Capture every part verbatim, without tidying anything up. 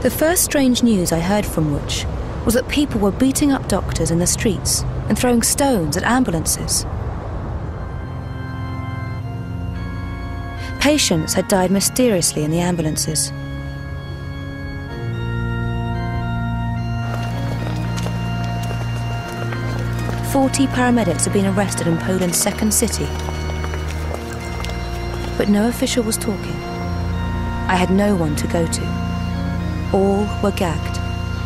The first strange news I heard from Łódź was that people were beating up doctors in the streets and throwing stones at ambulances. Patients had died mysteriously in the ambulances. Forty paramedics had been arrested in Poland's second city. But no official was talking. I had no one to go to. All were gagged.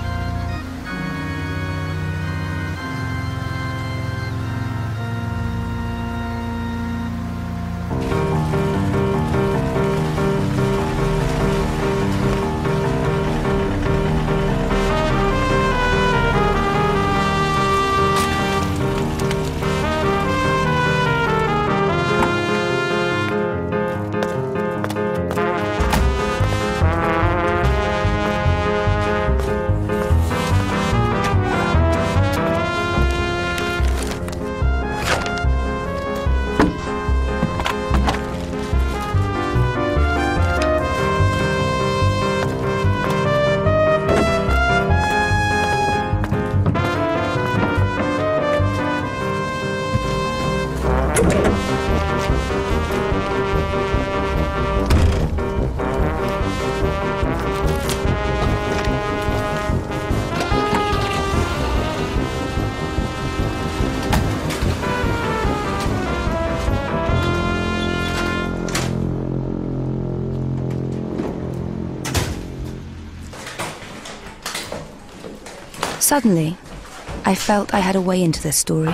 Suddenly, I felt I had a way into this story.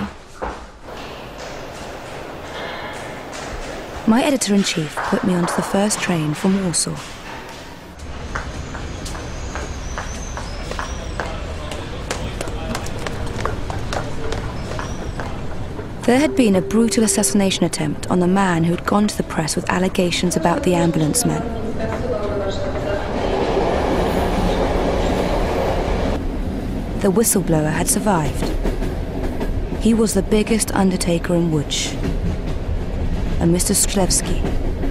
My editor-in-chief put me onto the first train from Warsaw. There had been a brutal assassination attempt on the man who had gone to the press with allegations about the ambulance men. The whistleblower had survived. He was the biggest undertaker in Łódź, a Mister Sklewski.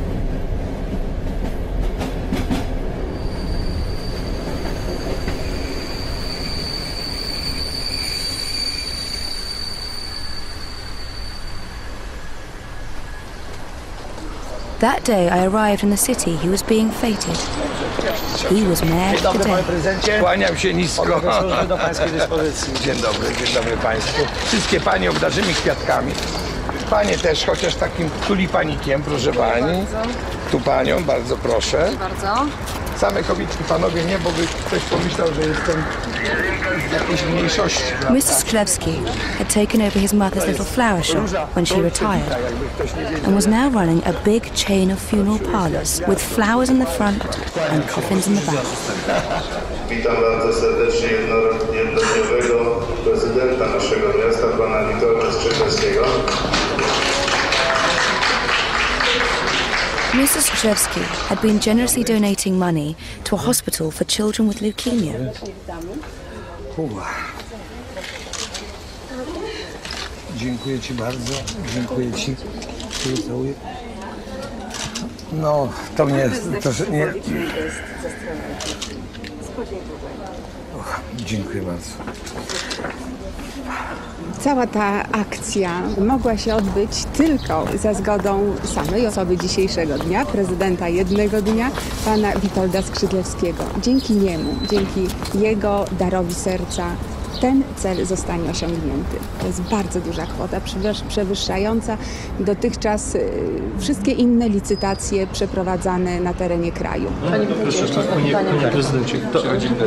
That day I arrived in the city he was being feted. He was mayor Dzień dobry, today. panie prezydencie. Kłaniam się nisko. Służby do pańskiej dyspozycji. Dzień dobry, dzień dobry państwu. Wszystkie panie obdarzymy kwiatkami. Panie też, chociaż takim tulipanikiem, proszę pani. Tu panią, bardzo proszę. Bardzo. Same kobietki, panowie nie, bo by ktoś pomyślał, że jestem z jakiejś mniejszości. Mister Sklewski had taken over his mother's little flower shop when she retired and was now running a big chain of funeral parlours with flowers in the front and coffins in the back. Witam bardzo serdecznie jednodniowego prezydenta naszego miasta, pana Witolda Strzechowskiego. Mister Strzechowski had been generously donating money to a hospital for children with leukemia. Uwa. Dziękuję ci bardzo, dziękuję ci. Całuję. No, to mnie, to, że nie... Och, dziękuję bardzo. Cała ta akcja mogła się odbyć tylko za zgodą samej osoby dzisiejszego dnia, prezydenta jednego dnia, pana Witolda Skrzydlewskiego. Dzięki niemu, dzięki jego darowi serca ten cel zostanie osiągnięty. To jest bardzo duża kwota, przewyższająca dotychczas wszystkie inne licytacje przeprowadzane na terenie kraju. Panie prezydencie, Panie, panie prezydencie, to... W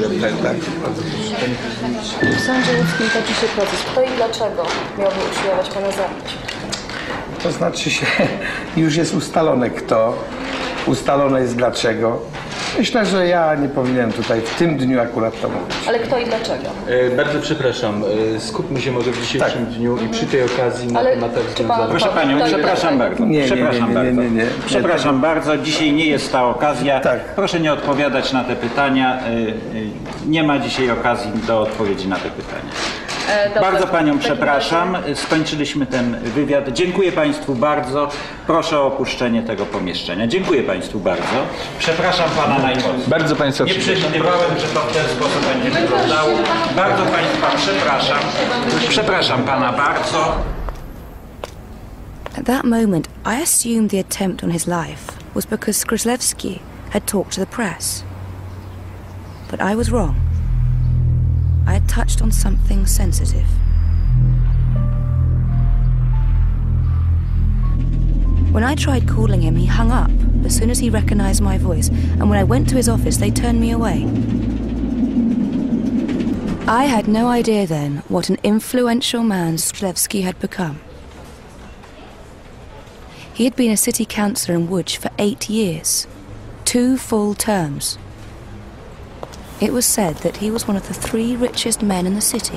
sądzie łódzkim toczy się proces. Kto i dlaczego miałby usiłować pana zabić? To znaczy się, już jest ustalone kto, ustalone jest dlaczego. Myślę, że ja nie powinienem tutaj w tym dniu akurat to mówić. Ale kto i dlaczego? E, bardzo przepraszam, e, skupmy się może w dzisiejszym Tak. dniu i przy tej okazji na Ale tematach czy pan- związanych... Proszę panią, Kto i przepraszam dlaczego? bardzo. Nie, nie, przepraszam nie, nie, nie, nie, nie. bardzo. Przepraszam bardzo, dzisiaj nie jest ta okazja. Tak. Proszę nie odpowiadać na te pytania. Y, y, Nie ma dzisiaj okazji do odpowiedzi na te pytania. E, dobrze, Bardzo Panią w takim przepraszam, razie- skończyliśmy ten wywiad. Dziękuję Państwu bardzo. Proszę o opuszczenie tego pomieszczenia. Dziękuję Państwu bardzo. Przepraszam Pana najmocniej. Bardzo Państwa Nie przepraszam. przewidywałem, że to w ten sposób będzie wyglądało. Bardzo Państwa przepraszam. Przepraszam Pana bardzo. At that moment, I assumed the attempt on his life was because Skrzydlewski had talked to the press. But I was wrong. I had touched on something sensitive. When I tried calling him, he hung up as soon as he recognized my voice, and when I went to his office, they turned me away. I had no idea then what an influential man Skrzydlewski had become. He had been a city councillor in Łódź for eight years, two full terms. It was said that he was one of the three richest men in the city.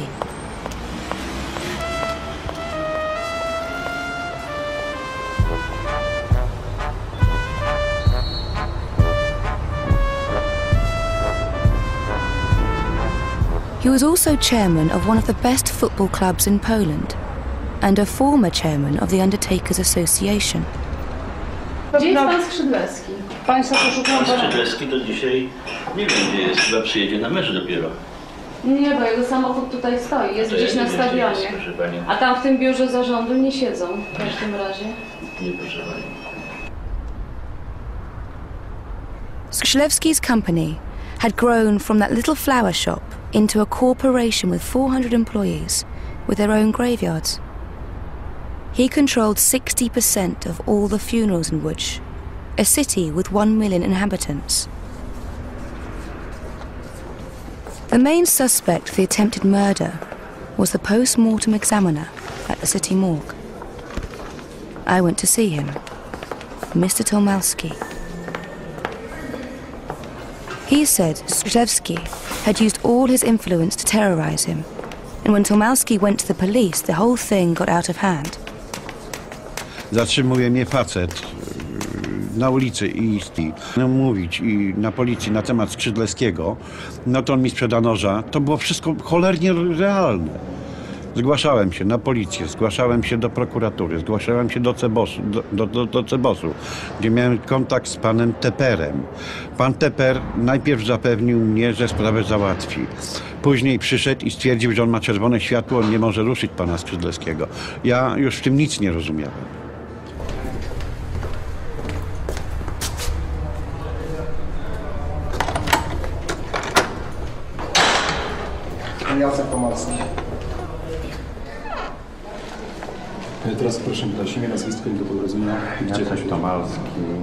He was also chairman of one of the best football clubs in Poland and a former chairman of the Undertakers Association. Gdzie jest pan Skrzydlewski? Państwo poszukują pana... Skrzydlewski do dzisiaj nie wiem gdzie jest, chyba przyjedzie na mecz dopiero. Nie, bo jego samochód tutaj stoi, jest To gdzieś ja na nie wiem, gdzie jest, stadionie. proszę panią. A tam w tym biurze zarządu nie siedzą w każdym razie. Nie proszę panią. Skrzydlewski's company had grown from that little flower shop into a corporation with four hundred employees with their own graveyards. He controlled sixty percent of all the funerals in Łódź, a city with one million inhabitants. The main suspect for the attempted murder was the post-mortem examiner at the city morgue. I went to see him, Mister Tomalski. He said Skrzydlewski had used all his influence to terrorize him, and when Tomalski went to the police, the whole thing got out of hand. Zatrzymuje mnie facet na ulicy i isti. No, mówić i na policji na temat Skrzydlewskiego, no to on mi sprzeda noża. To było wszystko cholernie realne. Zgłaszałem się na policję, zgłaszałem się do prokuratury, zgłaszałem się do Cebosu, do, do, do, do Cebosu, gdzie miałem kontakt z panem Teperem. Pan Teper najpierw zapewnił mnie, że sprawę załatwi. Później przyszedł i stwierdził, że on ma czerwone światło, on nie może ruszyć pana Skrzydlewskiego. Ja już w tym nic nie rozumiałem. Jacek Tomalski. Teraz proszę podać imię, nazwisko i do porozumienia. Gdzie Jacek Tomalski.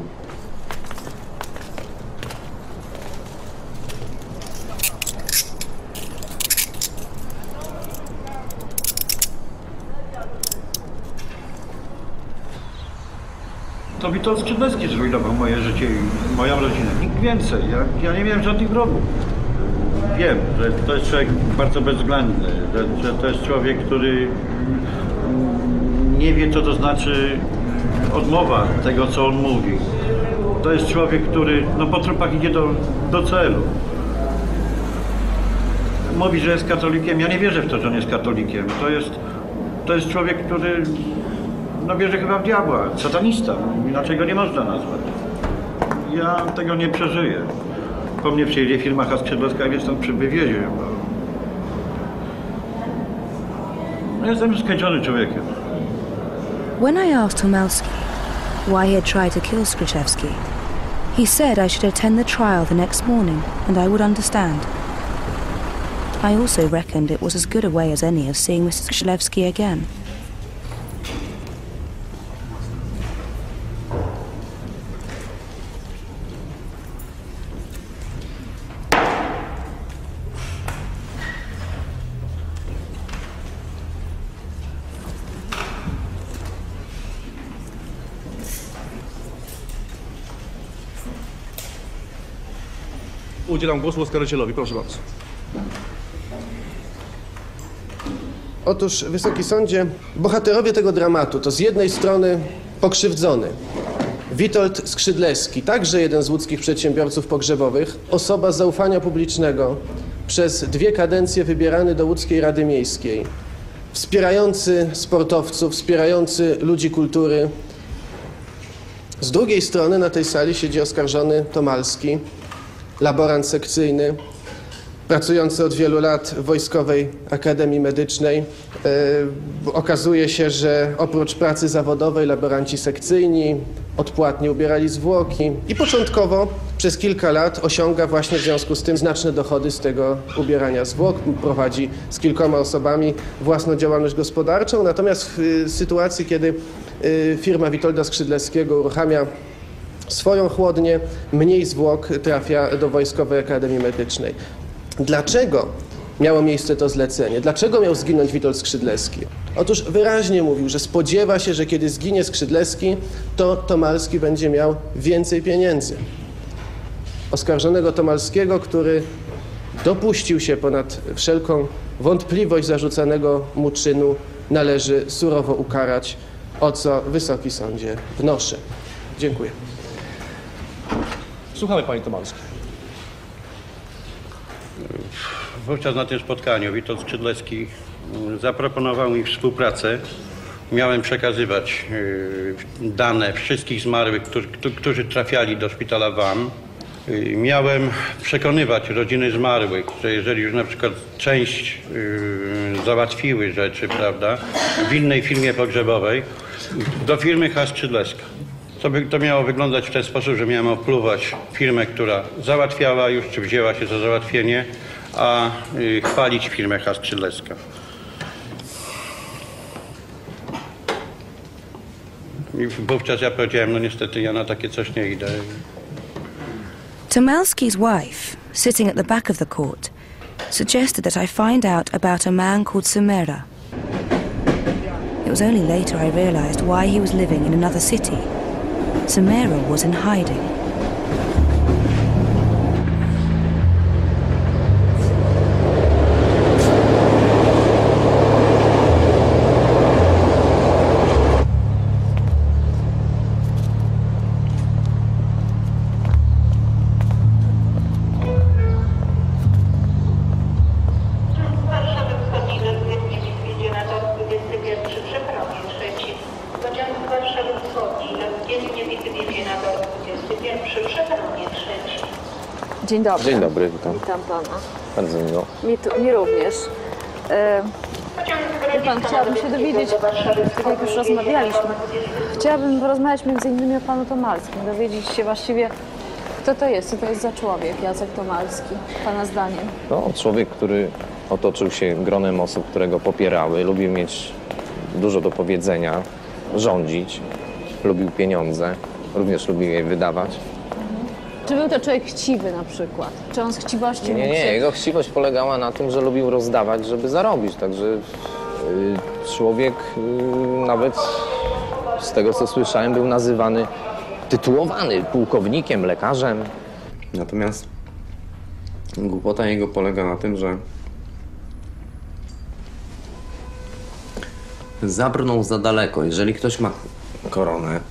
To Witold Skrzydlewski zrujnował moje życie i moją rodzinę. Nikt więcej. Ja, ja nie miałem żadnych wrogów. Wiem, że to jest człowiek bardzo bezwzględny, że, że to jest człowiek, który nie wie, co to znaczy odmowa tego, co on mówi. To jest człowiek, który no, po trupach idzie do, do celu. Mówi, że jest katolikiem. Ja nie wierzę w to, że on jest katolikiem. To jest, to jest człowiek, który no, wierzy chyba w diabła, satanista. Inaczej go nie można nazwać. Ja tego nie przeżyję. Po mnie przyjedzie firma Skrzydlewska i stąd wywiezie. No, jestem skończony człowiekiem. When I asked Tomalski why he had tried to kill Skrzydlewski, he said I should attend the trial the next morning and I would understand. I also reckoned it was as good a way as any of seeing Mister Skrzydlewski again. Udzielam głosu oskarżycielowi, proszę bardzo. Otóż, Wysoki Sądzie, bohaterowie tego dramatu to z jednej strony pokrzywdzony Witold Skrzydlewski, także jeden z łódzkich przedsiębiorców pogrzebowych, osoba z zaufania publicznego, przez dwie kadencje wybierany do łódzkiej Rady Miejskiej, wspierający sportowców, wspierający ludzi kultury. Z drugiej strony na tej sali siedzi oskarżony Tomalski, laborant sekcyjny, pracujący od wielu lat w Wojskowej Akademii Medycznej. Yy, okazuje się, że oprócz pracy zawodowej laboranci sekcyjni odpłatnie ubierali zwłoki i początkowo przez kilka lat osiąga właśnie w związku z tym znaczne dochody z tego ubierania zwłok. Prowadzi z kilkoma osobami własną działalność gospodarczą, natomiast w sytuacji, kiedy yy, firma Witolda Skrzydlewskiego uruchamia swoją chłodnię, mniej zwłok trafia do Wojskowej Akademii Medycznej. Dlaczego miało miejsce to zlecenie? Dlaczego miał zginąć Witold Skrzydlewski? Otóż wyraźnie mówił, że spodziewa się, że kiedy zginie Skrzydlewski, to Tomalski będzie miał więcej pieniędzy. Oskarżonego Tomalskiego, który dopuścił się ponad wszelką wątpliwość zarzucanego mu czynu, należy surowo ukarać, o co Wysoki Sądzie wnoszę. Dziękuję. Słuchamy, panie Tomalski. Wówczas na tym spotkaniu Witold Skrzydlewski zaproponował mi współpracę. Miałem przekazywać dane wszystkich zmarłych, którzy, którzy trafiali do szpitala W A M. Miałem przekonywać rodziny zmarłych, że jeżeli już na przykład część załatwiły rzeczy, prawda, w innej firmie pogrzebowej, do firmy H. Skrzydlewska. To, by, to miało wyglądać w ten sposób, że miałem opluwać firmę, która załatwiała już, czy wzięła się za załatwienie, a y, chwalić firmę H. Skrzydlewska. I wówczas ja powiedziałem, no niestety ja na takie coś nie idę. Tomalski's wife, sitting at the back of the court, suggested that I find out about a man called Semera. It was only later I realized why he was living in another city. Semera was in hiding. Dzień dobry. Dzień dobry, witam. Witam pana. Bardzo miło. Mi, tu, mi również. E, wie pan, chciałabym się dowiedzieć, tak jak już rozmawialiśmy, chciałabym porozmawiać między innymi o panu Tomalskim, dowiedzieć się właściwie, kto to jest, co to jest za człowiek, Jacek Tomalski, pana zdaniem. No, człowiek, który otoczył się gronem osób, które go popierały, lubił mieć dużo do powiedzenia, rządzić, lubił pieniądze, również lubił je wydawać. Czy był to człowiek chciwy na przykład? Czy on z chciwości... Nie, nie, jego chciwość polegała na tym, że lubił rozdawać, żeby zarobić. Także y, człowiek y, nawet z tego, co słyszałem, był nazywany, tytułowany pułkownikiem, lekarzem. Natomiast głupota jego polega na tym, że zabrnął za daleko. Jeżeli ktoś ma koronę,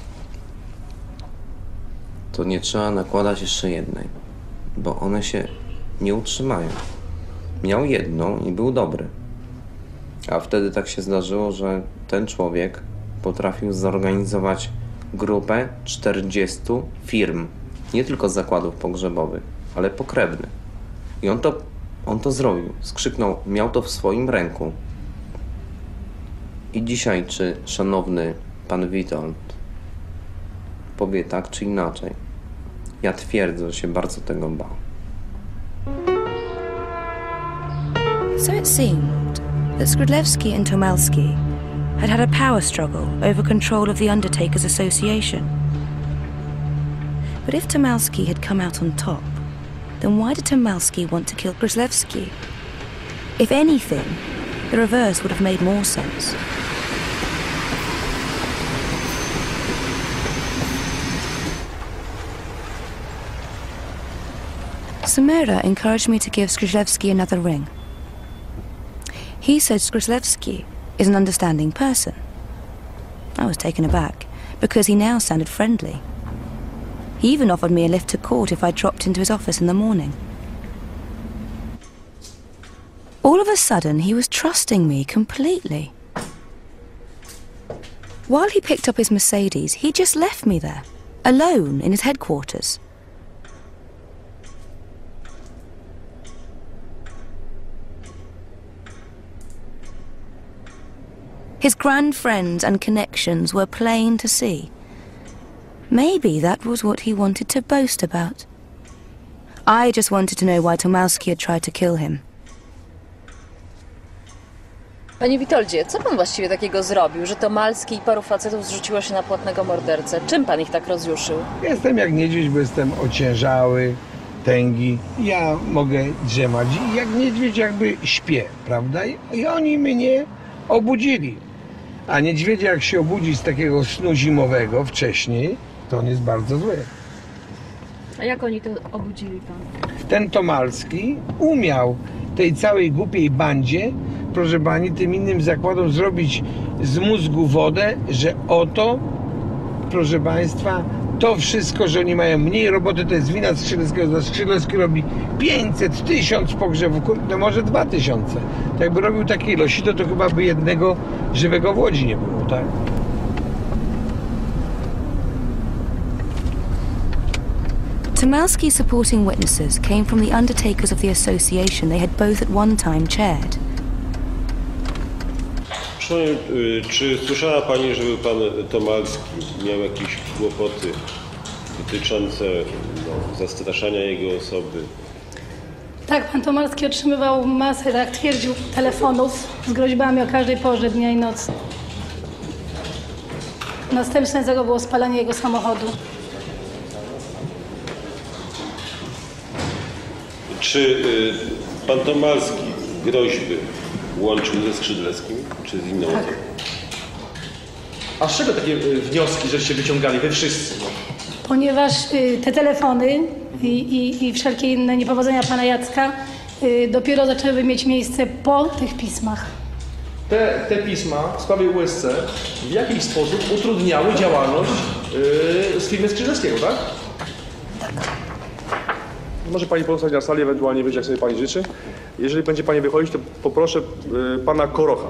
to nie trzeba nakładać jeszcze jednej, bo one się nie utrzymają. Miał jedną i był dobry. A wtedy tak się zdarzyło, że ten człowiek potrafił zorganizować grupę czterdziestu firm. Nie tylko z zakładów pogrzebowych, ale pokrewnych. I on to, on to zrobił. Skrzyknął, miał to w swoim ręku. I dzisiaj, czy szanowny pan Witold powie tak czy inaczej, ja twierdzę, że się bardzo tego bał. So it seemed that Skrzydlewski and Tomalski had had a power struggle over control of the Undertakers Association. But if Tomalski had come out on top, then why did Tomalski want to kill Skrzydlewski? If anything, the reverse would have made more sense. Semera encouraged me to give Skrzydlewski another ring. He said Skrzydlewski is an understanding person. I was taken aback, because he now sounded friendly. He even offered me a lift to court if I dropped into his office in the morning. All of a sudden, he was trusting me completely. While he picked up his Mercedes, he just left me there, alone in his headquarters. His grand friends and connections were plain to see. Maybe that was what he wanted to boast about. I just wanted to know why Tomalski had tried to kill him. Panie Witoldzie, co pan właściwie takiego zrobił, że Tomalski i paru facetów zrzuciło się na płatnego mordercę? Czym pan ich tak rozjuszył? Jestem jak niedźwiedź, bo jestem ociężały, tęgi. Ja mogę drzemać i jak niedźwiedź jakby śpię, prawda? I oni mnie obudzili. A niedźwiedzie jak się obudzi z takiego snu zimowego wcześniej, to on jest bardzo zły. A jak oni to obudzili pan? Ten Tomalski umiał tej całej głupiej bandzie, proszę pani, tym innym zakładom zrobić z mózgu wodę, że oto, proszę państwa, to wszystko, że oni mają mniej roboty, to jest wina Skrzydlewskiego. Skrzydlewski robi pięćset, tysiąc pogrzebów, no może dwa tysiące. To jakby robił takiej ilości, to to chyba by jednego żywego w Łodzi nie było, tak? Tomalski's supporting witnesses came from the undertakers of the association they had both at one time chaired. Czy słyszała pani, żeby pan Tomalski miał jakieś kłopoty dotyczące no, zastraszania jego osoby? Tak, pan Tomalski otrzymywał masę, jak twierdził, telefonów z groźbami o każdej porze dnia i nocy. Następstwem tego było spalanie jego samochodu. Czy y, pan Tomalski groźby łączył ze Skrzydlewskim, czy z inną osobą? Tak. A z czego takie wnioski, żeście wyciągali wy wszyscy? Ponieważ y, te telefony i, i, i wszelkie inne niepowodzenia pana Jacka y, dopiero zaczęły mieć miejsce po tych pismach. Te, te pisma w sprawie U S C w jakiś sposób utrudniały działalność yy, z firmy Skrzydlewskiego, tak? Może pani pozostać na sali, ewentualnie wyjść, jak sobie pani życzy. Jeżeli będzie pani wychodzić, to poproszę y, pana Korocha.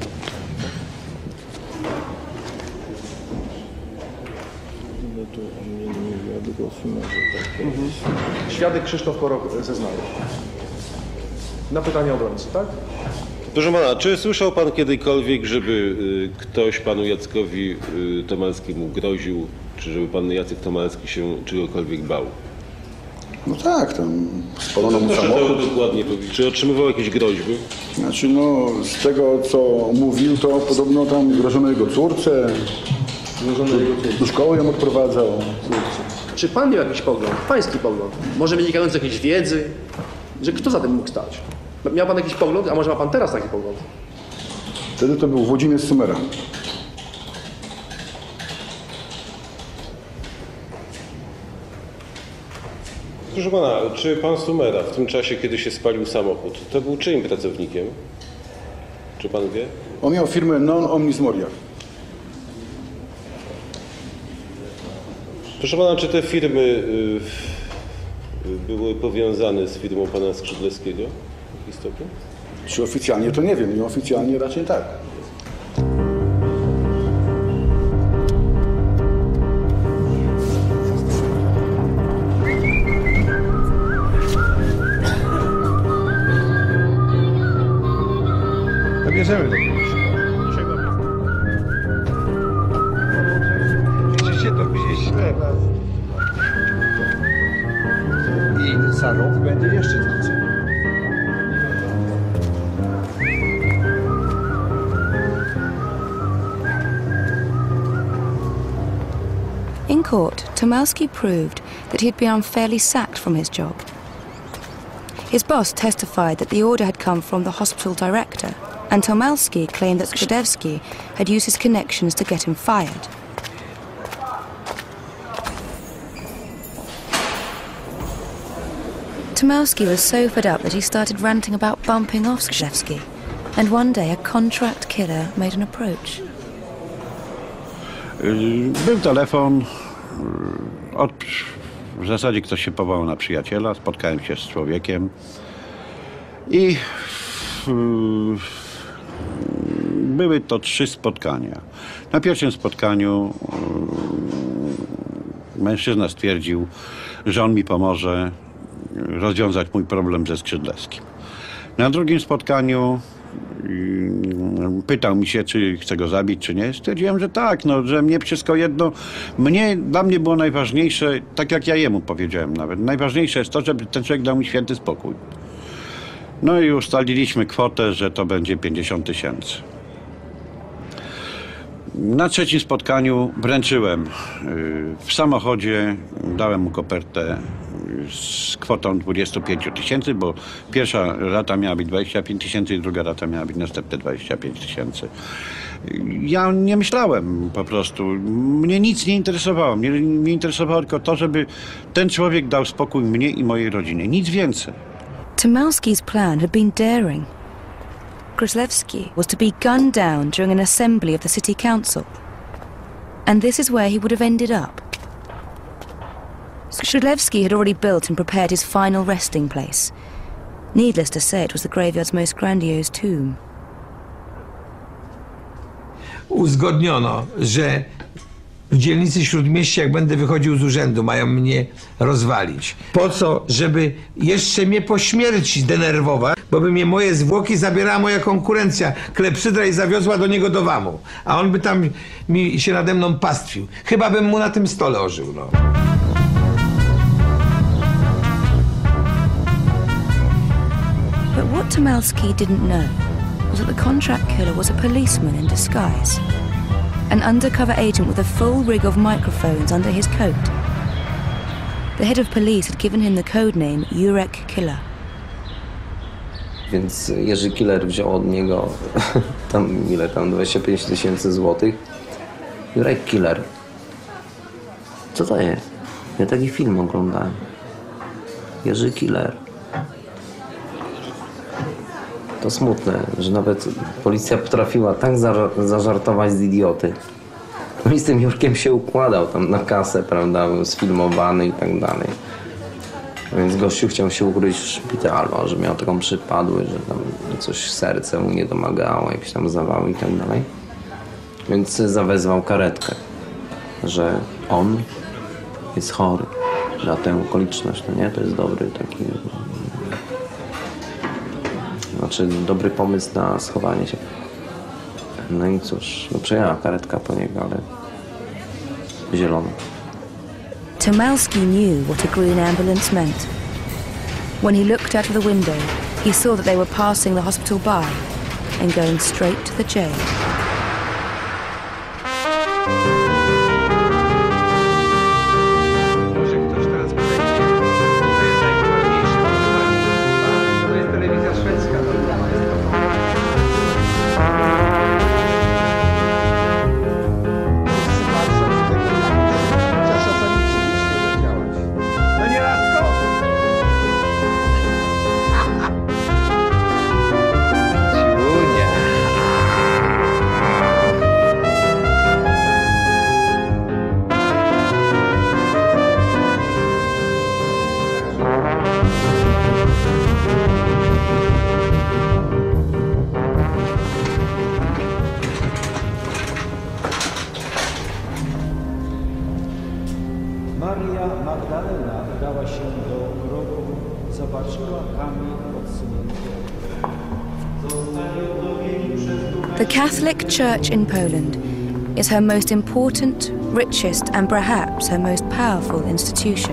Mhm. Świadek Krzysztof Koroch zeznaje. Na pytanie obrońcy, tak? Proszę pana, czy słyszał pan kiedykolwiek, żeby y, ktoś panu Jackowi y, Tomalskiemu groził, czy żeby pan Jacek Tomalski się czegokolwiek bał? No tak, tam spalono mu Proszę samochód. to dokładnie powiedzieć. Czy otrzymywał jakieś groźby? Znaczy no, z tego co mówił, to podobno tam grożono jego córce. Grożono jego córce. Do szkoły ją odprowadzał. Czy pan miał jakiś pogląd, pański pogląd, może wynikający z jakiejś wiedzy, że kto za tym mógł stać? Miał pan jakiś pogląd, a może ma pan teraz taki pogląd? Wtedy to był Włodzimierz Sumera. Proszę pana, czy pan Sumera w tym czasie, kiedy się spalił samochód, to był czyim pracownikiem? Czy pan wie? On miał firmę Non Omnis Moria. Proszę pana, czy te firmy y, były powiązane z firmą pana Skrzydlewskiego w jakiś stopniu? Czy oficjalnie to nie wiem, nieoficjalnie raczej tak. Bierzemy do kogoś. Widzicie, to będzie źle. I za rok będzie jeszcze więcej. In court, Tomalski proved that he had been unfairly sacked from his job. His boss testified that the order had come from the hospital director, and Tomalski claimed that Skrzydlewski had used his connections to get him fired. Tomalski was so fed up that he started ranting about bumping off Skrzydlewski, and one day a contract killer made an approach. Był telefon, od, w zasadzie ktoś się powołał na przyjaciela, spotkałem się z człowiekiem i były to trzy spotkania. Na pierwszym spotkaniu mężczyzna stwierdził, że on mi pomoże rozwiązać mój problem ze Skrzydlewskim. Na drugim spotkaniu pytał mi się, czy chcę go zabić, czy nie. Stwierdziłem, że tak, no, że mnie wszystko jedno. Mnie, dla mnie było najważniejsze, tak jak ja jemu powiedziałem nawet, najważniejsze jest to, żeby ten człowiek dał mi święty spokój. No i ustaliliśmy kwotę, że to będzie pięćdziesiąt tysięcy. Na trzecim spotkaniu wręczyłem w samochodzie, dałem mu kopertę z kwotą dwudziestu pięciu tysięcy, bo pierwsza rata miała być dwadzieścia pięć tysięcy i druga rata miała być następne dwadzieścia pięć tysięcy. Ja nie myślałem po prostu, mnie nic nie interesowało, mnie, mnie interesowało tylko to, żeby ten człowiek dał spokój mnie i mojej rodzinie, nic więcej. Tomalski's plan had been daring. Skrzydlewski was to be gunned down during an assembly of the city council. And this is where he would have ended up. Skrzydlewski had already built and prepared his final resting place. Needless to say, it was the graveyard's most grandiose tomb. Uzgodniono, że w dzielnicy Śródmieścia, jak będę wychodził z urzędu, mają mnie rozwalić. Po co? Żeby jeszcze mnie po śmierci denerwować, bo by mnie moje zwłoki zabierała moja konkurencja, klepsydra, i zawiozła do niego do Wamu. A on by tam mi się nade mną pastwił. Chyba bym mu na tym stole ożył, no. But what Tomalski didn't know was that the contract killer was a policeman in disguise. An undercover agent with a full rig of microphones under his coat. The head of police had given him the code name Jurek Killer. Więc Jerzy Killer wziął od niego tam ile tam, dwadzieścia pięć tysięcy złotych. Jurek Killer. Co to jest? Ja taki film oglądałem. Jerzy Killer. To smutne, że nawet policja potrafiła tak zażartować z idioty. No i z tym Jurkiem się układał tam na kasę, prawda, był sfilmowany i tak dalej. Więc gościu chciał się ukryć w szpitalu, że miał taką przypadły, że tam coś serce mu nie domagało, jakieś tam zawały i tak dalej. Więc zawezwał karetkę, że on jest chory na tę okoliczność, no nie? To jest dobry taki... Znaczy dobry pomysł na schowanie się. No i cóż, no przejęła karetka po niego, ale zielono. Tomalski knew what a green ambulance meant. When he looked out of the window, he saw that they were passing the hospital by and going straight to the jail. Maria Magdalena udała się do grobu, zobaczyła kamień odsunięty. The Catholic Church in Poland is her most important, richest, and perhaps her most powerful institution.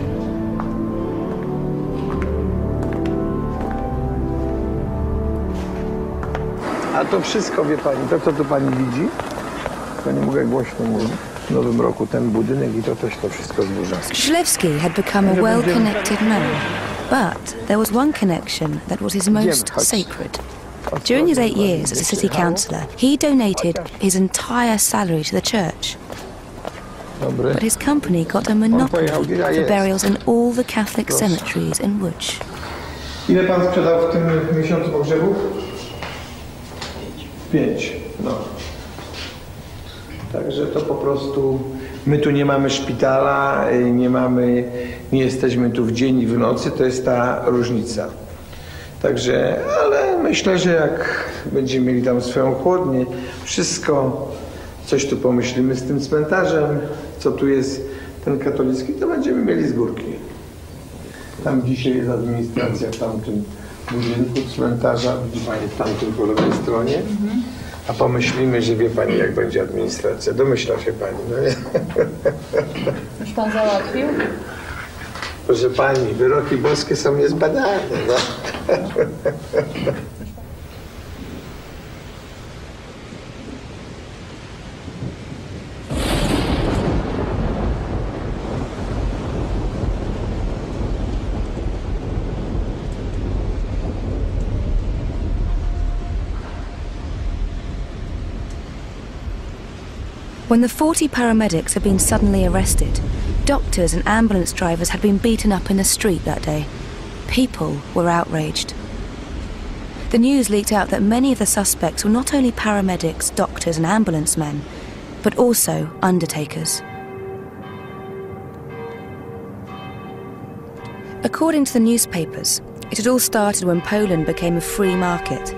A to wszystko, wie pani, to co tu pani widzi, to nie mogę głośno mówić. W nowym roku ten budynek i to też to wszystko zburza. Skrzydlewski had become a well-connected man, but there was one connection that was his most sacred. During his eight years as a city councillor, he donated his entire salary to the church. But his company got a monopoly for burials in all the Catholic cemeteries in Łódź. Ile pan sprzedał w tym miesiącu pogrzebów? Pięć. No. Także to po prostu, my tu nie mamy szpitala, nie mamy, nie jesteśmy tu w dzień i w nocy, to jest ta różnica. Także, ale myślę, że jak będziemy mieli tam swoją chłodnię, wszystko, coś tu pomyślimy z tym cmentarzem, co tu jest ten katolicki, to będziemy mieli z górki. Tam dzisiaj jest administracja w tamtym budynku cmentarza, widzi Pani w tamtym po lewej stronie. Mhm. A pomyślimy, że wie Pani, jak będzie administracja. Domyśla się Pani, no nie? Już Pan załatwił? Proszę Pani, wyroki boskie są niezbadane, no. When the forty paramedics had been suddenly arrested, doctors and ambulance drivers had been beaten up in the street that day. People were outraged. The news leaked out that many of the suspects were not only paramedics, doctors and ambulance men, but also undertakers. According to the newspapers, it had all started when Poland became a free market.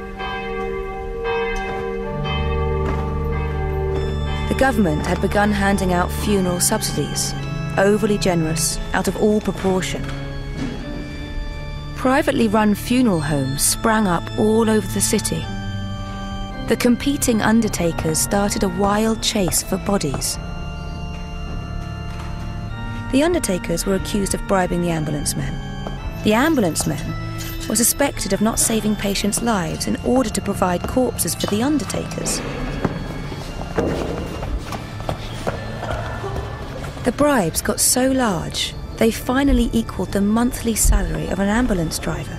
The government had begun handing out funeral subsidies, overly generous, out of all proportion. Privately run funeral homes sprang up all over the city. The competing undertakers started a wild chase for bodies. The undertakers were accused of bribing the ambulance men. The ambulance men were suspected of not saving patients' lives in order to provide corpses for the undertakers. The bribes got so large, they finally equaled the monthly salary of an ambulance driver.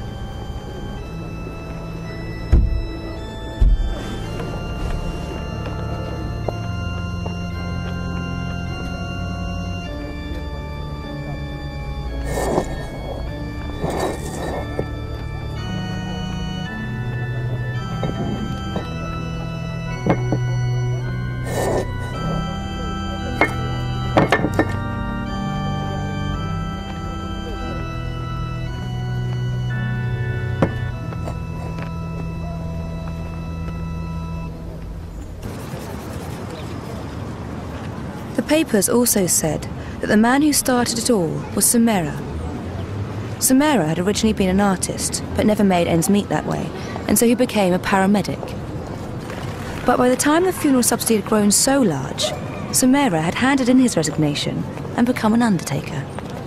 The papers also said that the man who started it all was Samara. Samara had originally been an artist, but never made ends meet that way, and so he became a paramedic. But by the time the funeral subsidy had grown so large, Samara had handed in his resignation and become an undertaker.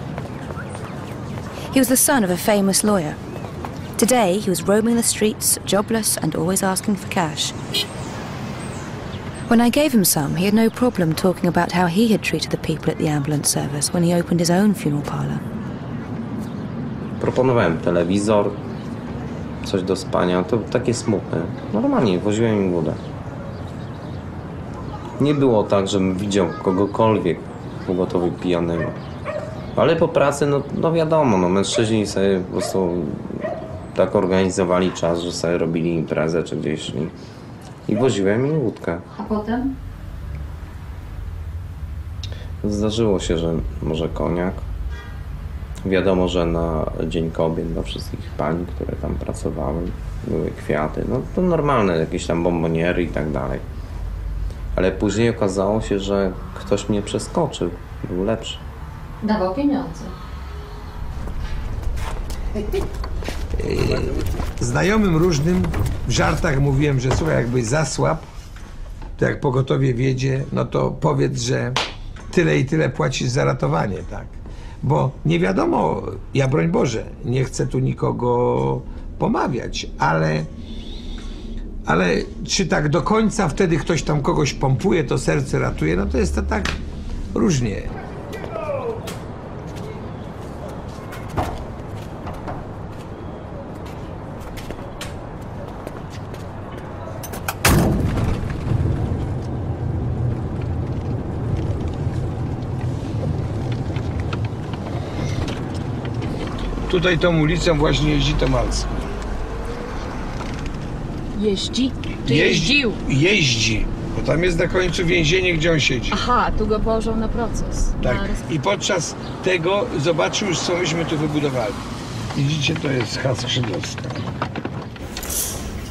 He was the son of a famous lawyer. Today, he was roaming the streets, jobless and always asking for cash. When I gave him some, he had no problem talking about how he had treated the people at the ambulance service when he opened his own funeral parlour. Proponowałem telewizor, coś do spania, to takie smutne. Normalnie, woziłem im wodę. Nie było tak, żebym widział kogokolwiek w pogotowiu pijanego. Ale po pracy, no, no wiadomo, no, mężczyźni sobie po prostu tak organizowali czas, że sobie robili imprezę czy gdzieś szli. I woziłem im łódkę. A potem? Zdarzyło się, że może koniak. Wiadomo, że na Dzień Kobiet dla wszystkich pań, które tam pracowały, były kwiaty. No to normalne, jakieś tam bomboniery i tak dalej. Ale później okazało się, że ktoś mnie przeskoczył. Był lepszy. Dawał pieniądze. Znajomym różnym w żartach mówiłem, że słuchaj, jakbyś zasłab, to jak pogotowie wiedzie, no to powiedz, że tyle i tyle płacisz za ratowanie, tak? Bo nie wiadomo, ja broń Boże, nie chcę tu nikogo pomawiać, ale, ale czy tak do końca wtedy ktoś tam kogoś pompuje, to serce ratuje, no to jest to tak różnie. Tutaj tą ulicą właśnie jeździ Tomalski. Jeździ? Czy Jeździ, jeździł? jeździ, bo tam jest na końcu więzienie, gdzie on siedzi. Aha, tu go położą na proces. Tak. Na I podczas tego zobaczył już, co myśmy tu wybudowali. Widzicie, to jest Chata Skrzydlowska.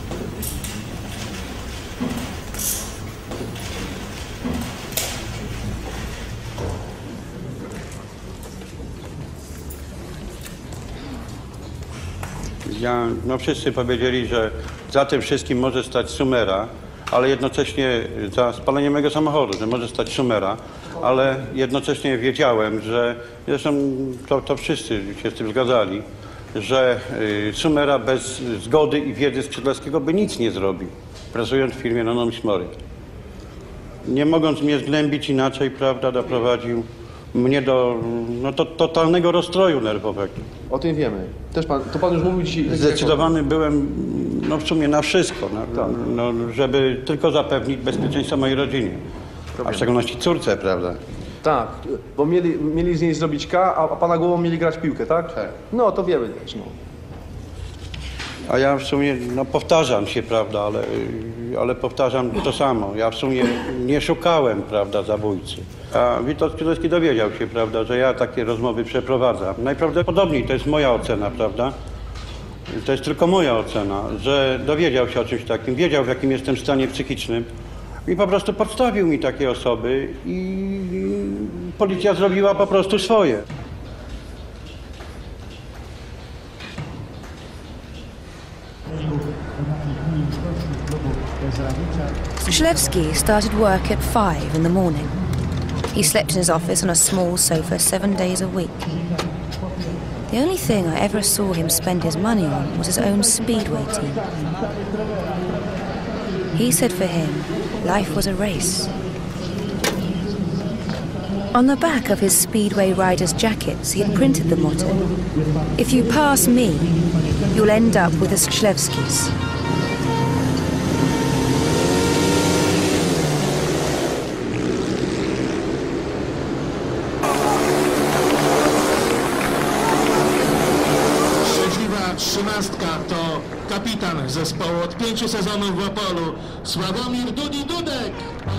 Ja, no wszyscy powiedzieli, że za tym wszystkim może stać Sumera, ale jednocześnie za spalenie mojego samochodu, że może stać Sumera, ale jednocześnie wiedziałem, że zresztą to, to wszyscy się z tym zgadzali, że y, Sumera bez zgody i wiedzy Skrzydlewskiego by nic nie zrobił, pracując w firmie Nonomics Mory. Nie mogąc mnie zgnębić inaczej, prawda, doprowadził mnie do no, to, totalnego rozstroju nerwowego. O tym wiemy. Też pan, to pan już mówił dzisiaj... Zdecydowany byłem no, w sumie na wszystko, no, tak. no, żeby tylko zapewnić bezpieczeństwo mojej rodzinie, a w szczególności córce, prawda? Tak, bo mieli, mieli z niej zrobić K, a pana głową mieli grać piłkę, tak? Tak. No, to wiemy też, no. A ja w sumie, no powtarzam się, prawda, ale, ale powtarzam to samo. Ja w sumie nie szukałem, prawda, zabójcy. A Witold Skrzydlewski dowiedział się, prawda, że ja takie rozmowy przeprowadzam. Najprawdopodobniej to jest moja ocena, prawda? To jest tylko moja ocena, że dowiedział się o czymś takim, wiedział, w jakim jestem stanie psychicznym i po prostu podstawił mi takie osoby i policja zrobiła po prostu swoje. Skrzydlewski started work at five in the morning. He slept in his office on a small sofa seven days a week. The only thing I ever saw him spend his money on was his own speedway team. He said for him, life was a race. On the back of his speedway riders' jackets, he had printed the motto, "If you pass me, you'll end up with the Skrzydlewskis." Trzynastka to kapitan zespołu od pięciu sezonów w Opolu, Sławomir Dudi Dudek.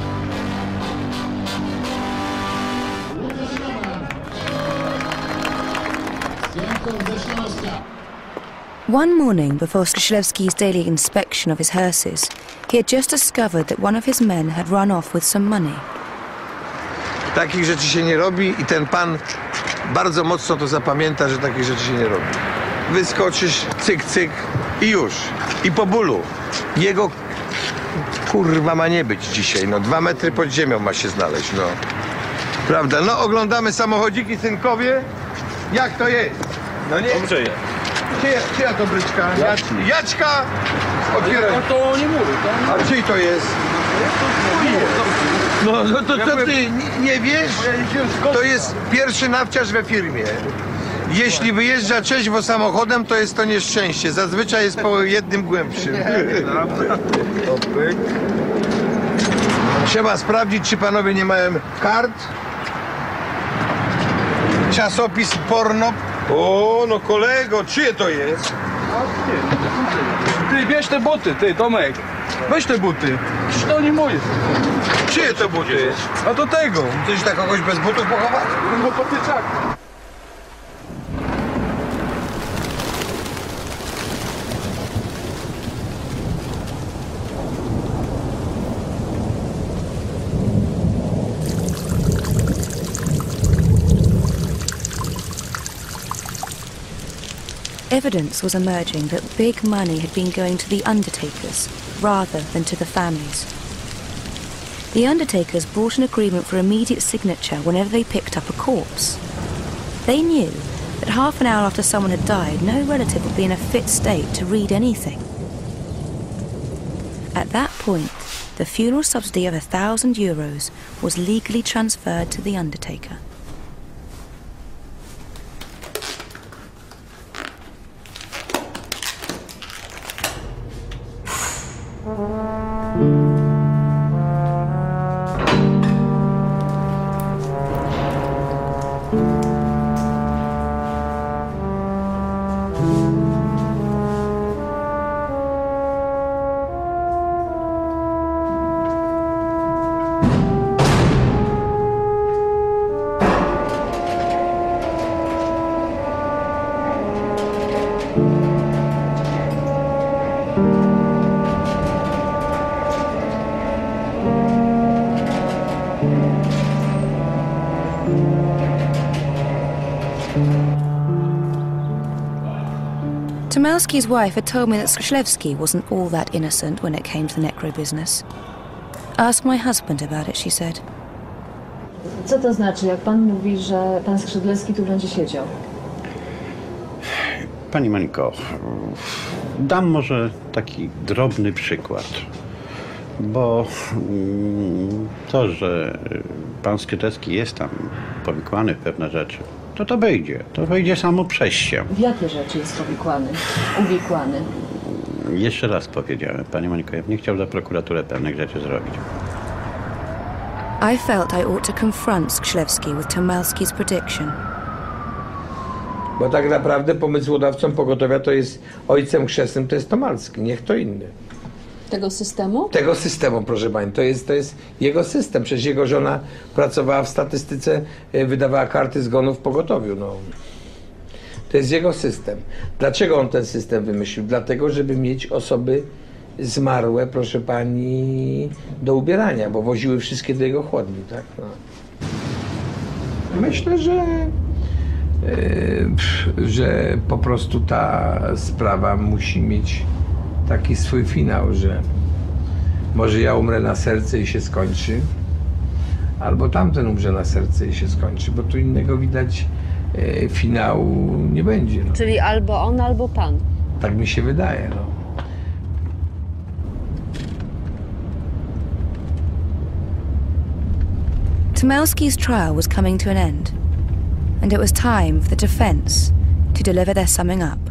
One morning before Skrzydlewski's daily inspection of his hearses, he had just discovered that one of his men had run off with some money. Takich rzeczy się nie robi i ten pan bardzo mocno to zapamięta, że takich rzeczy się nie robi. Wyskoczysz, cyk, cyk i już. I po bólu. Jego kurwa ma nie być dzisiaj, no dwa metry pod ziemią ma się znaleźć, no. Prawda, no oglądamy samochodziki, synkowie. Jak to jest? No nie? Dobrze jest. Czyja, czyja to bryczka? Jacz, Jaćka! Otwieraj. No to nie mówię, to... A czyj to jest? No, no to co ty nie, nie wiesz? To jest pierwszy nawciarz we firmie. Jeśli wyjeżdża trzeźwo samochodem, to jest to nieszczęście. Zazwyczaj jest po jednym głębszym. Trzeba sprawdzić, czy panowie nie mają kart. Czasopis porno. O, no kolego, czyje to jest? Ty, bierz te buty, ty, Tomek. Weź te buty. Przecież to nie moje. Czyje to buty? A do tego. Chcesz tak kogoś bez butów pochować? No potyczak. Evidence was emerging that big money had been going to the undertakers rather than to the families. The undertakers brought an agreement for immediate signature whenever they picked up a corpse. They knew that half an hour after someone had died, no relative would be in a fit state to read anything. At that point, the funeral subsidy of a thousand euros was legally transferred to the undertaker. Tomalski's wife had told me that Skrzydlewski wasn't all that innocent when it came to the necro business. Ask my husband about it, she said. Co to znaczy, jak pan mówi, że pan Skrzydlewski tu będzie siedział? Pani Moniko, dam może taki drobny przykład, bo to, że pan Skrzydlewski jest tam powikłany w pewne rzeczy, to to wyjdzie, to wyjdzie samo przez się. W jakie rzeczy jest powikłany, uwikłany? Jeszcze raz powiedziałem, pani Moniko, ja bym nie chciał za prokuraturę pewnych rzeczy zrobić. I felt I ought to confront Skrzydlewski with Tomalski's prediction. Bo tak naprawdę pomysłodawcą pogotowia to jest ojcem chrzestnym, to jest Tomalski, nie kto inny. Tego systemu? Tego systemu, proszę pani, to jest, to jest jego system. Przecież jego żona pracowała w statystyce, wydawała karty zgonów w pogotowiu. No. To jest jego system. Dlaczego on ten system wymyślił? Dlatego, żeby mieć osoby zmarłe, proszę pani, do ubierania, bo woziły wszystkie do jego chłodni, tak? No. Myślę, że Yy, że po prostu ta sprawa musi mieć taki swój finał, że może ja umrę na serce i się skończy, albo tamten umrze na serce i się skończy, bo tu innego widać yy, finału nie będzie. No. Czyli albo on, albo pan. Tak mi się wydaje. No. Tomalski's trial was coming to an end, and it was time for the defense to deliver their summing up.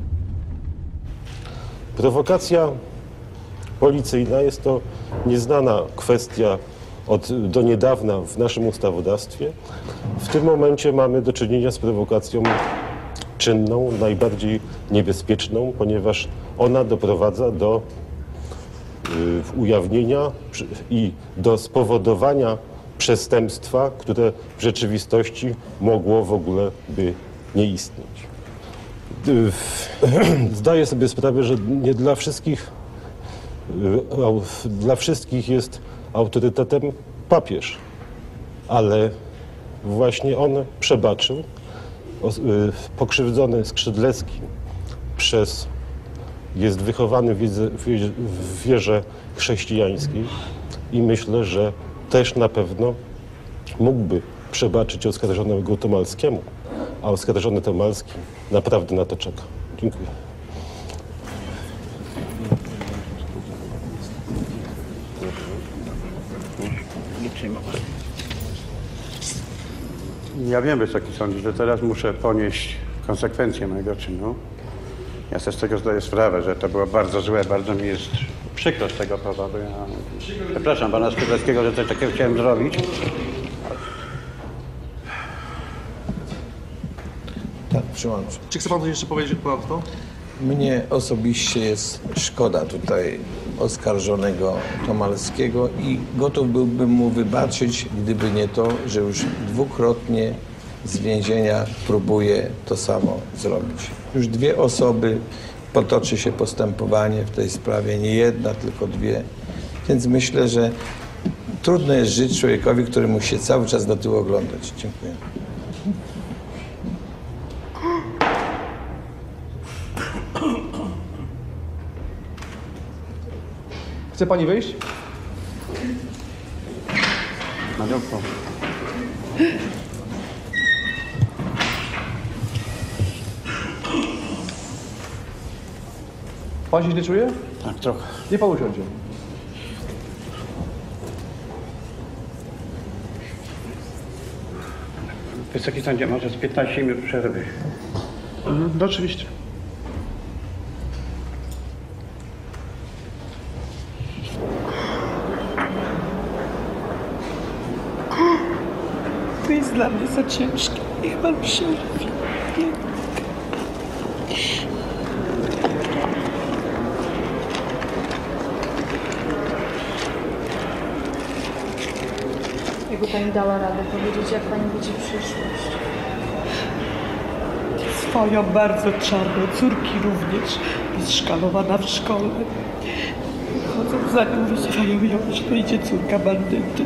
Prowokacja policyjna jest to nieznana kwestia od, do niedawna w naszym ustawodawstwie. W tym momencie mamy do czynienia z prowokacją czynną, najbardziej niebezpieczną, ponieważ ona doprowadza do y, ujawnienia i do spowodowania przestępstwa, które w rzeczywistości mogło w ogóle by nie istnieć. Zdaję sobie sprawę, że nie dla wszystkich, dla wszystkich jest autorytetem papież, ale właśnie on przebaczył. Pokrzywdzony Skrzydlewski przez, jest wychowany w, wiedzy, w wierze chrześcijańskiej i myślę, że też na pewno mógłby przebaczyć oskarżonemu Tomalskiemu, a oskarżony Tomalski naprawdę na to czeka. Dziękuję. Ja wiem, Wysoki Sądzie, że teraz muszę ponieść konsekwencje mojego czynu. Ja sobie z tego zdaję sprawę, że to było bardzo złe, bardzo mi jest przykro z tego powodu. Ja przepraszam pana Skrzydlewskiego, że coś takiego chciałem zrobić. Tak, przyłączę. Czy chce pan coś jeszcze powiedzieć ponadto? Mnie osobiście jest szkoda tutaj oskarżonego Tomalskiego i gotów byłbym mu wybaczyć, gdyby nie to, że już dwukrotnie z więzienia próbuje to samo zrobić. Już dwie osoby, potoczy się postępowanie w tej sprawie, nie jedna, tylko dwie. Więc myślę, że trudno jest żyć człowiekowi, który musi się cały czas do tyłu oglądać. Dziękuję. Chce pani wyjść? No dobrze. Pan się źle czuje? Tak, trochę. Nie pan usiądzie. Wysoki Sądzie, może z piętnaście minut przerwy. Mhm, no oczywiście. To jest dla mnie za ciężkie. Niech pan mi się robi. Jakby pani dała radę powiedzieć, jak pani widzi przyszłość? Swoją bardzo czarną, córki również jest szkalowana w szkole. Chodzą za nią, wyzywają ją, że to idzie córka bandyty.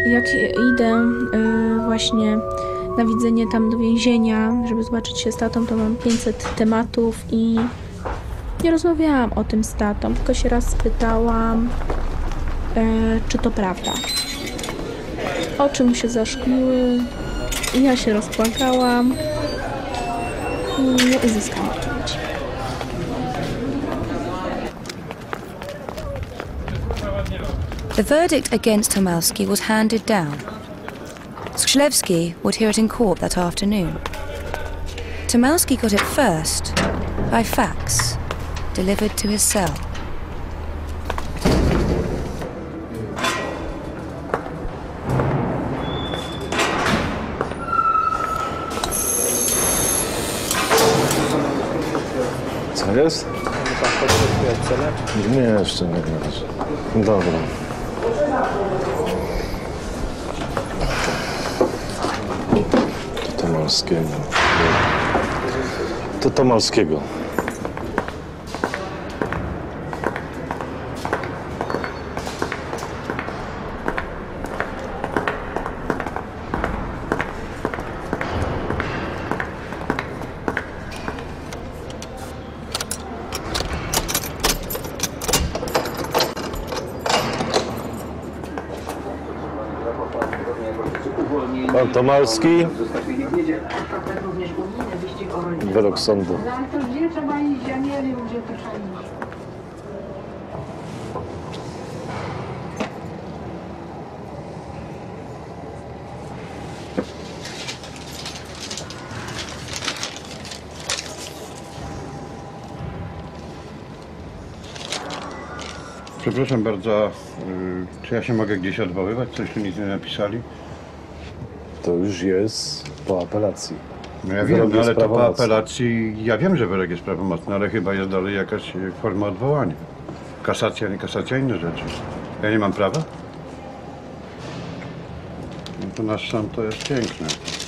Jak idę y, właśnie na widzenie tam do więzienia, żeby zobaczyć się z tatą, to mam pięćset tematów i nie rozmawiałam o tym z tatą, tylko się raz spytałam, y, czy to prawda. Oczy mu się zaszkliły, ja się rozpłakałam i nie uzyskałam odpowiedzi. The verdict against Tomalski was handed down. Skrzydlewski would hear it in court that afternoon. Tomalski got it first by fax, delivered to his cell. Co jest? Nie, jeszcze nie wiesz. Dobra. To Tomalskiego. To Tomalskiego. Pan Tomalski. Wyrok sądu. Przepraszam bardzo, y, czy ja się mogę gdzieś odwoływać? Coś tu nic nie napisali? To już jest po apelacji. No ja wiem, no, ale to po apelacji, ja wiem, że wyrok jest prawomocny, ale chyba jest dalej jakaś forma odwołania. Kasacja, nie kasacja, inne rzeczy. Ja nie mam prawa? No to nasz sąd to jest piękne.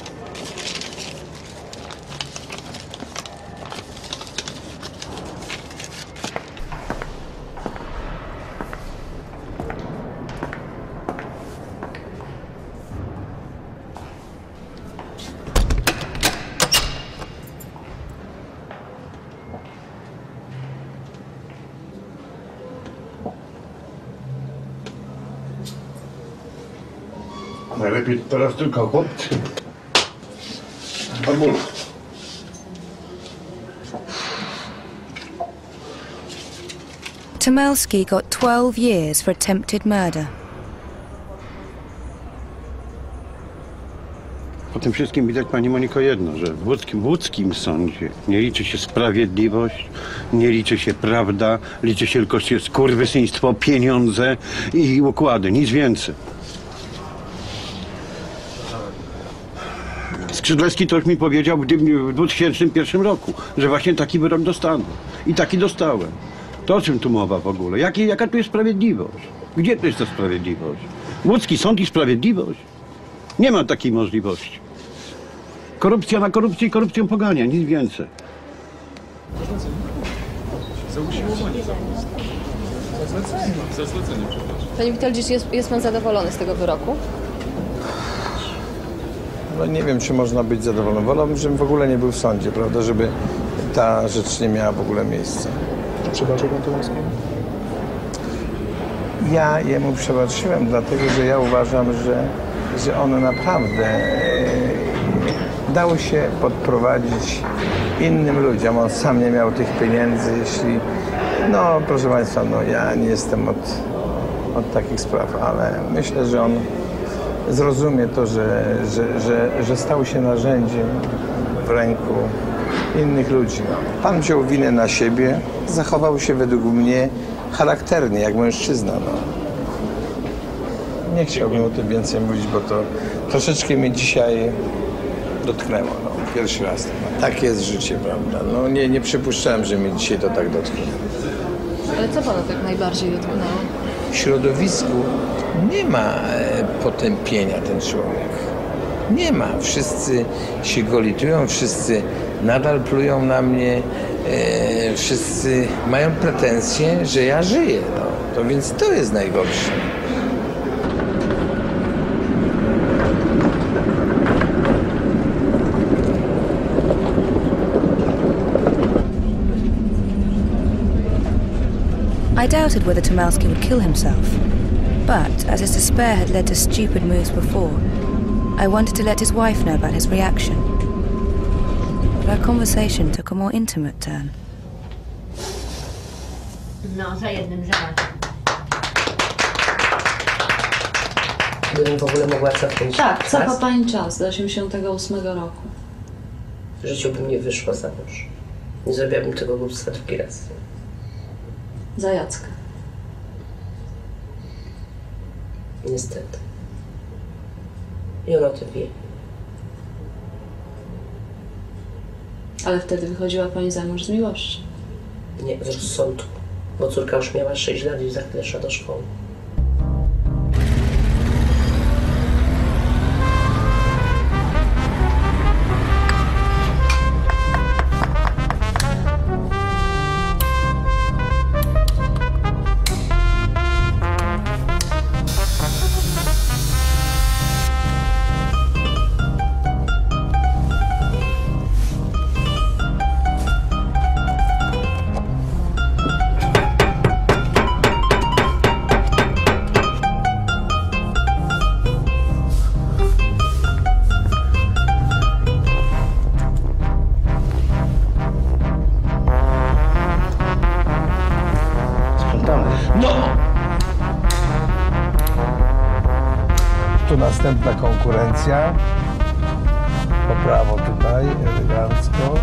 Najlepiej teraz tylko chłopcy. Babula. Tomalski got twelve years for attempted murder. Po tym wszystkim widać, pani Moniko, jedno, że w łódzkim, w łódzkim sądzie nie liczy się sprawiedliwość, nie liczy się prawda, liczy się tylko się skurwysyństwo, pieniądze i układy, nic więcej. Skrzydlewski to już mi powiedział w dwa tysiące pierwszym roku, że właśnie taki wyrok dostanę. I taki dostałem. To o czym tu mowa w ogóle? Jakie, jaka tu jest sprawiedliwość? Gdzie tu jest ta sprawiedliwość? Łódzki sąd i sprawiedliwość? Nie ma takiej możliwości. Korupcja na korupcję i korupcją pogania, nic więcej. Za usiłowanie. Za zlecenie. Za zlecenie, przepraszam. Panie Witold, jest, jest pan zadowolony z tego wyroku? No nie wiem, czy można być zadowolonym. Wolałbym, żebym w ogóle nie był w sądzie, prawda, żeby ta rzecz nie miała w ogóle miejsca. Przebaczył pan Tomalskiemu? Ja jemu przebaczyłem, dlatego że ja uważam, że, że ono naprawdę e, dało się podprowadzić innym ludziom. On sam nie miał tych pieniędzy, jeśli... No, proszę państwa, no ja nie jestem od, od takich spraw, ale myślę, że on zrozumie to, że, że, że, że stał się narzędziem w ręku innych ludzi. No. Pan wziął winę na siebie, zachował się według mnie charakternie, jak mężczyzna. No. Nie chciałbym o tym więcej mówić, bo to troszeczkę mnie dzisiaj dotknęło. No. Pierwszy raz. No. Takie jest życie, prawda? No, nie, nie przypuszczałem, że mnie dzisiaj to tak dotknie. Ale co pana tak najbardziej dotknęło? W środowisku nie ma potępienia ten człowiek. Nie ma. Wszyscy się go litują, wszyscy nadal plują na mnie, e, wszyscy mają pretensje, że ja żyję. No. To więc to jest najgorsze. I doubted whether Tomalski would kill himself, but as his despair had led to stupid moves before, I wanted to let his wife know about his reaction. But our conversation took a more intimate turn. No, za jednym załatwiam. Gdybym w ogóle mogła cofnąć Tak, czas, cofa pani czas do osiemdziesiątego ósmego roku. w życiu bym nie wyszła za mąż. Nie zrobiłabym tego głupstwa drugi raz. Za Jacka. Niestety. I on o tym wie. Ale wtedy wychodziła pani za mąż z miłości. Nie, z rozsądku. Bo córka już miała sześć lat i za chwilę szła do szkoły. Tu następna konkurencja. Po prawo tutaj, elegancko.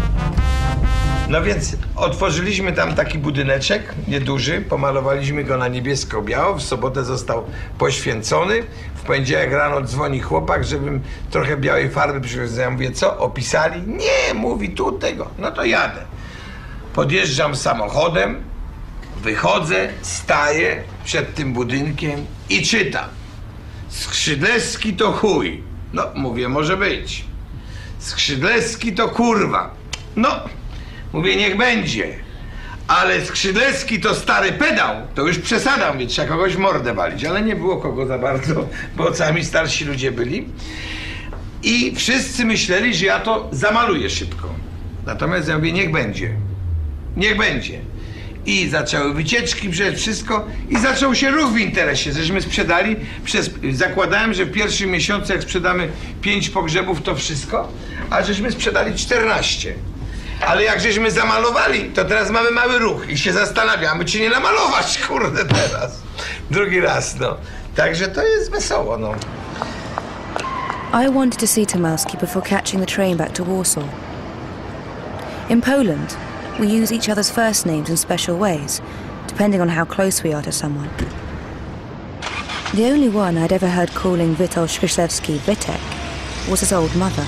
No więc otworzyliśmy tam taki budyneczek, nieduży, pomalowaliśmy go na niebiesko-biało, w sobotę został poświęcony. W poniedziałek rano dzwoni chłopak, żebym trochę białej farby przywiózł. Ja mówię, co, opisali? Nie, mówi tu tego. No to jadę. Podjeżdżam samochodem, wychodzę, staję przed tym budynkiem i czytam. Skrzydlewski to chuj. No, mówię, może być. Skrzydlewski to kurwa. No, mówię, niech będzie. Ale Skrzydlewski to stary pedał. To już przesadam, więc trzeba kogoś w mordę walić. Ale nie było kogo za bardzo, bo sami starsi ludzie byli. I wszyscy myśleli, że ja to zamaluję szybko. Natomiast ja mówię, niech będzie. Niech będzie. I zaczęły wycieczki, przecież wszystko. I zaczął się ruch w interesie. Żeśmy sprzedali, przez, zakładałem, że w pierwszym miesiącu, jak sprzedamy pięć pogrzebów, to wszystko, a żeśmy sprzedali czternaście. Ale jak żeśmy zamalowali, to teraz mamy mały ruch i się zastanawiamy, czy nie namalować, kurde, teraz. Drugi raz, no. Także to jest wesoło, no. I wanted to see Tomalski before catching the train back to Warsaw. In Poland, we use each other's first names in special ways, depending on how close we are to someone. The only one I'd ever heard calling Witold Skrzydlewski Witek was his old mother.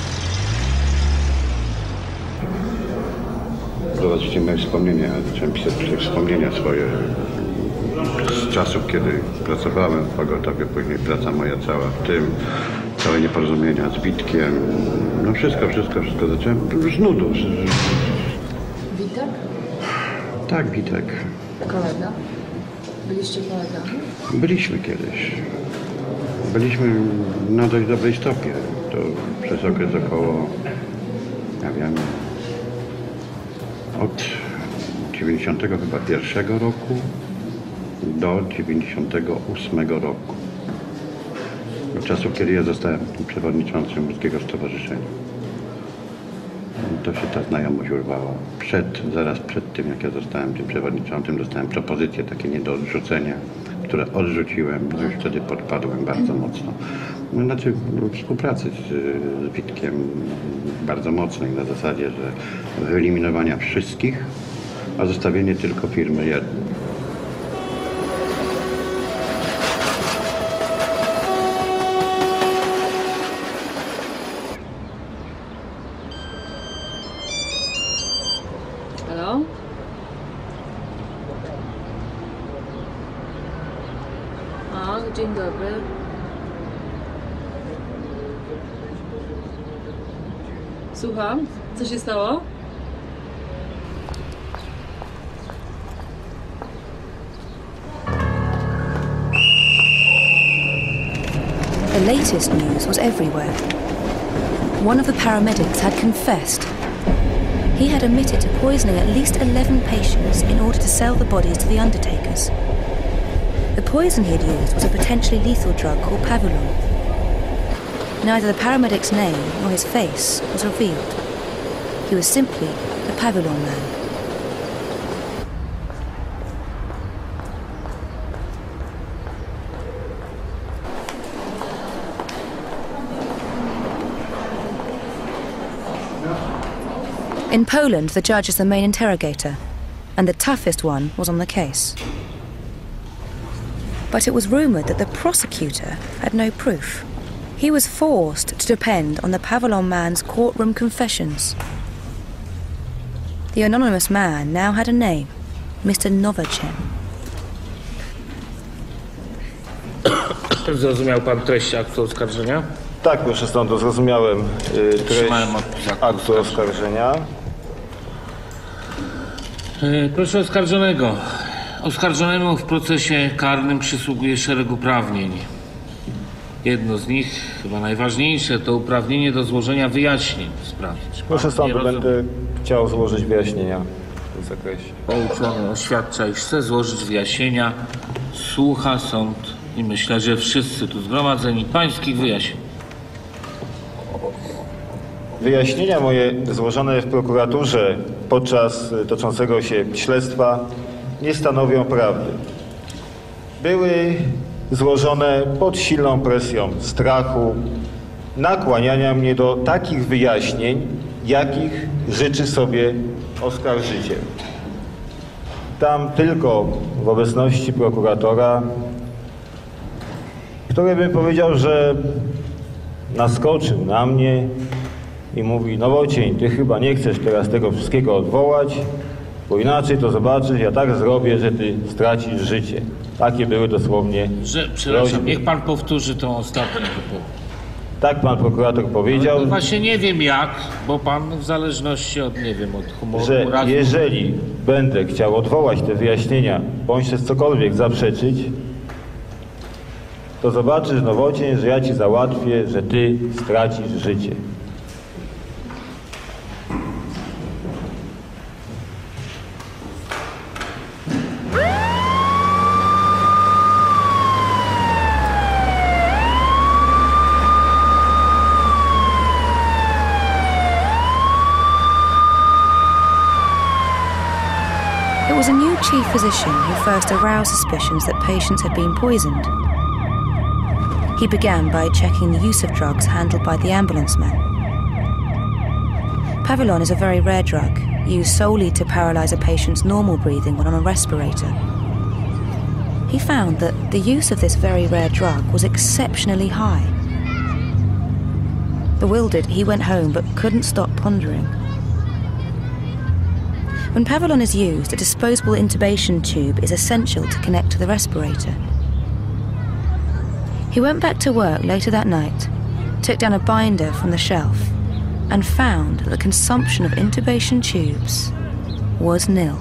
Zobaczycie moje wspomnienia, zacząłem pisać wspomnienia swoje z czasów, kiedy pracowałem w pogotowie, później praca moja cała w tym, całe nieporozumienia z Witkiem, no wszystko, wszystko, wszystko zacząłem z nudów. Witek? Tak, Witek. Kolega? Byliście kolegami? Byliśmy kiedyś. Byliśmy na dość dobrej stopie. To przez okres około, ja wiem, od dziewięćdziesiątego chyba pierwszego roku do dziewięćdziesiątego ósmego roku. Do czasu, kiedy ja zostałem przewodniczącym Łódzkiego Stowarzyszenia. To się ta znajomość urwała. Przed, zaraz przed tym, jak ja zostałem tym przewodniczącym, dostałem propozycje takie nie do odrzucenia, które odrzuciłem. No już wtedy podpadłem bardzo mocno. No, znaczy współpracy z, z Witkiem bardzo mocnej na zasadzie, że wyeliminowania wszystkich, a zostawienie tylko firmy jednej. Halo? A, dzień dobry. Słucham, co się stało? The latest news was everywhere. One of the paramedics had confessed. He had admitted to poisoning at least eleven patients in order to sell the bodies to the undertakers. The poison he had used was a potentially lethal drug called Pavulon. Neither the paramedic's name nor his face was revealed. He was simply the Pavulon Man. In Poland, the judge is the main interrogator, and the toughest one was on the case. But it was rumoured that the prosecutor had no proof. He was forced to depend on the Pavulon man's courtroom confessions. The anonymous man now had a name, Mister Nowacen. Zrozumiał pan treść aktu oskarżenia? Tak, proszę sądu, zrozumiałem y, treść aktu oskarżenia. Proszę oskarżonego. Oskarżonemu w procesie karnym przysługuje szereg uprawnień. Jedno z nich, chyba najważniejsze, to uprawnienie do złożenia wyjaśnień w sprawie. Proszę sądu, będę chciał złożyć wyjaśnienia w tym zakresie. Pouczony oświadcza, iż chce złożyć wyjaśnienia. Słucha sąd i myślę, że wszyscy tu zgromadzeni pańskich wyjaśnień. Wyjaśnienia moje złożone w prokuraturze podczas toczącego się śledztwa nie stanowią prawdy. Były złożone pod silną presją strachu, nakłaniania mnie do takich wyjaśnień, jakich życzy sobie oskarżyciel. Tam tylko w obecności prokuratora, który bym powiedział, że naskoczył na mnie i mówi: Nowocień, ty chyba nie chcesz teraz tego wszystkiego odwołać, bo inaczej to zobaczysz, ja tak zrobię, że ty stracisz życie. Takie były dosłownie Że, przepraszam, groźby. niech pan powtórzy tą ostatnią wypowiedź. Tak pan prokurator powiedział, No właśnie nie wiem jak, bo pan w zależności od, nie wiem, od humoru... że razu... jeżeli będę chciał odwołać te wyjaśnienia, bądź też cokolwiek zaprzeczyć, to zobaczysz, Nowocień, że ja ci załatwię, że ty stracisz życie. It was a new chief physician who first aroused suspicions that patients had been poisoned. He began by checking the use of drugs handled by the ambulance men. Pavulon is a very rare drug, used solely to paralyze a patient's normal breathing when on a respirator. He found that the use of this very rare drug was exceptionally high. Bewildered, he went home but couldn't stop pondering. When Pavulon is used, a disposable intubation tube is essential to connect to the respirator. He went back to work later that night, took down a binder from the shelf, and found that the consumption of intubation tubes was nil.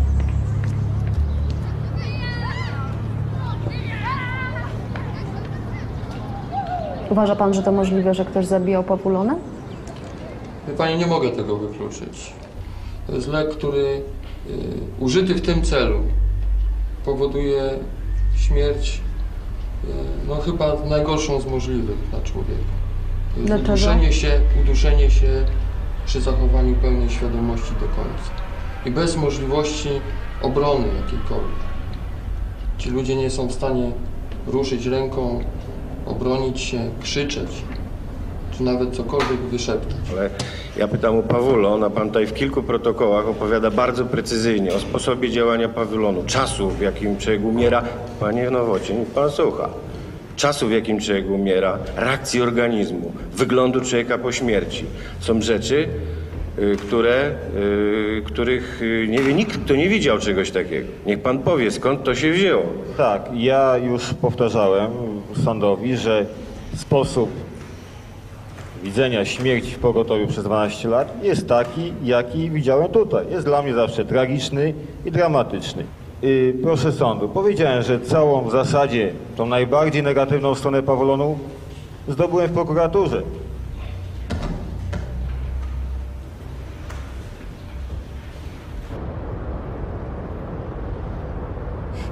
Uważa pan, że to możliwe, że ktoś zabijał Pavulona? Wie pani, nie mogę tego wykluczyć. To jest lek, który y, użyty w tym celu powoduje śmierć y, no chyba najgorszą z możliwych dla człowieka. To jest Dlaczego? Uduszenie się, uduszenie się przy zachowaniu pełnej świadomości do końca. I bez możliwości obrony jakiejkolwiek. Ci ludzie nie są w stanie ruszyć ręką, obronić się, krzyczeć, czy nawet cokolwiek wyszeptać. Ale ja pytam o Pavulon, a pan tutaj w kilku protokołach opowiada bardzo precyzyjnie o sposobie działania Pavulonu, czasu, w jakim człowiek umiera. Panie Nowocień, pan słucha. Czasu, w jakim człowiek umiera, reakcji organizmu, wyglądu człowieka po śmierci. Są rzeczy, y, które, y, których y, nie wie, nikt kto nie widział czegoś takiego. Niech pan powie, skąd to się wzięło. Tak, ja już powtarzałem sądowi, że sposób widzenia śmierci w pogotowiu przez dwanaście lat jest taki, jaki widziałem tutaj. Jest dla mnie zawsze tragiczny i dramatyczny. Yy, proszę sądu, powiedziałem, że całą w zasadzie tą najbardziej negatywną stronę Pavulonu zdobyłem w prokuraturze.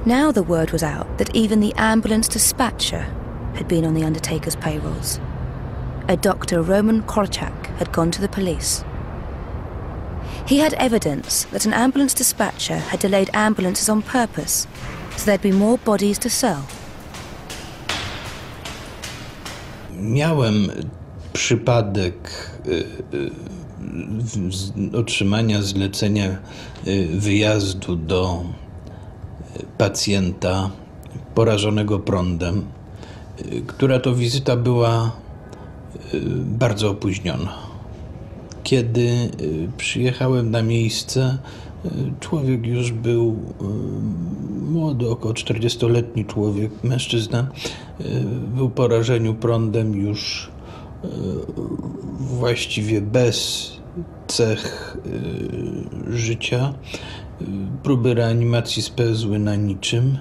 Now the word was out that even the ambulance dispatcher had been on the undertaker's payrolls. A Doctor Roman Korczak had gone to the police. He had evidence that an ambulance dispatcher had delayed ambulances on purpose, so there'd be more bodies to sell. Miałem przypadek otrzymania zlecenia wyjazdu do pacjenta porażonego prądem, która to wizyta była bardzo opóźniona. Kiedy przyjechałem na miejsce, człowiek już był młody, około czterdziestoletni człowiek, mężczyzna, był po rażeniu prądem już właściwie bez cech życia. Próby reanimacji spełzły na niczym.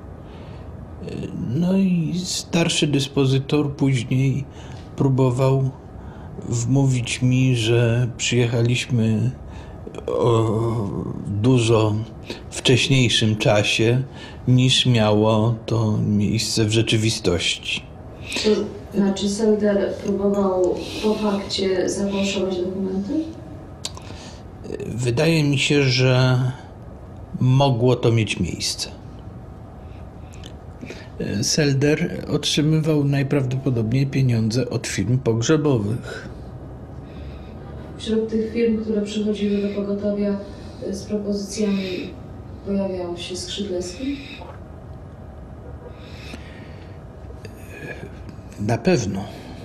No i starszy dyspozytor później próbował wmówić mi, że przyjechaliśmy o dużo wcześniejszym czasie niż miało to miejsce w rzeczywistości. To znaczy Selder próbował po fakcie zafałszować dokumenty? Wydaje mi się, że mogło to mieć miejsce. Selder otrzymywał najprawdopodobniej pieniądze od firm pogrzebowych. Wśród tych firm, które przychodziły do pogotowia z propozycjami, pojawiał się Skrzydlewski? Na pewno.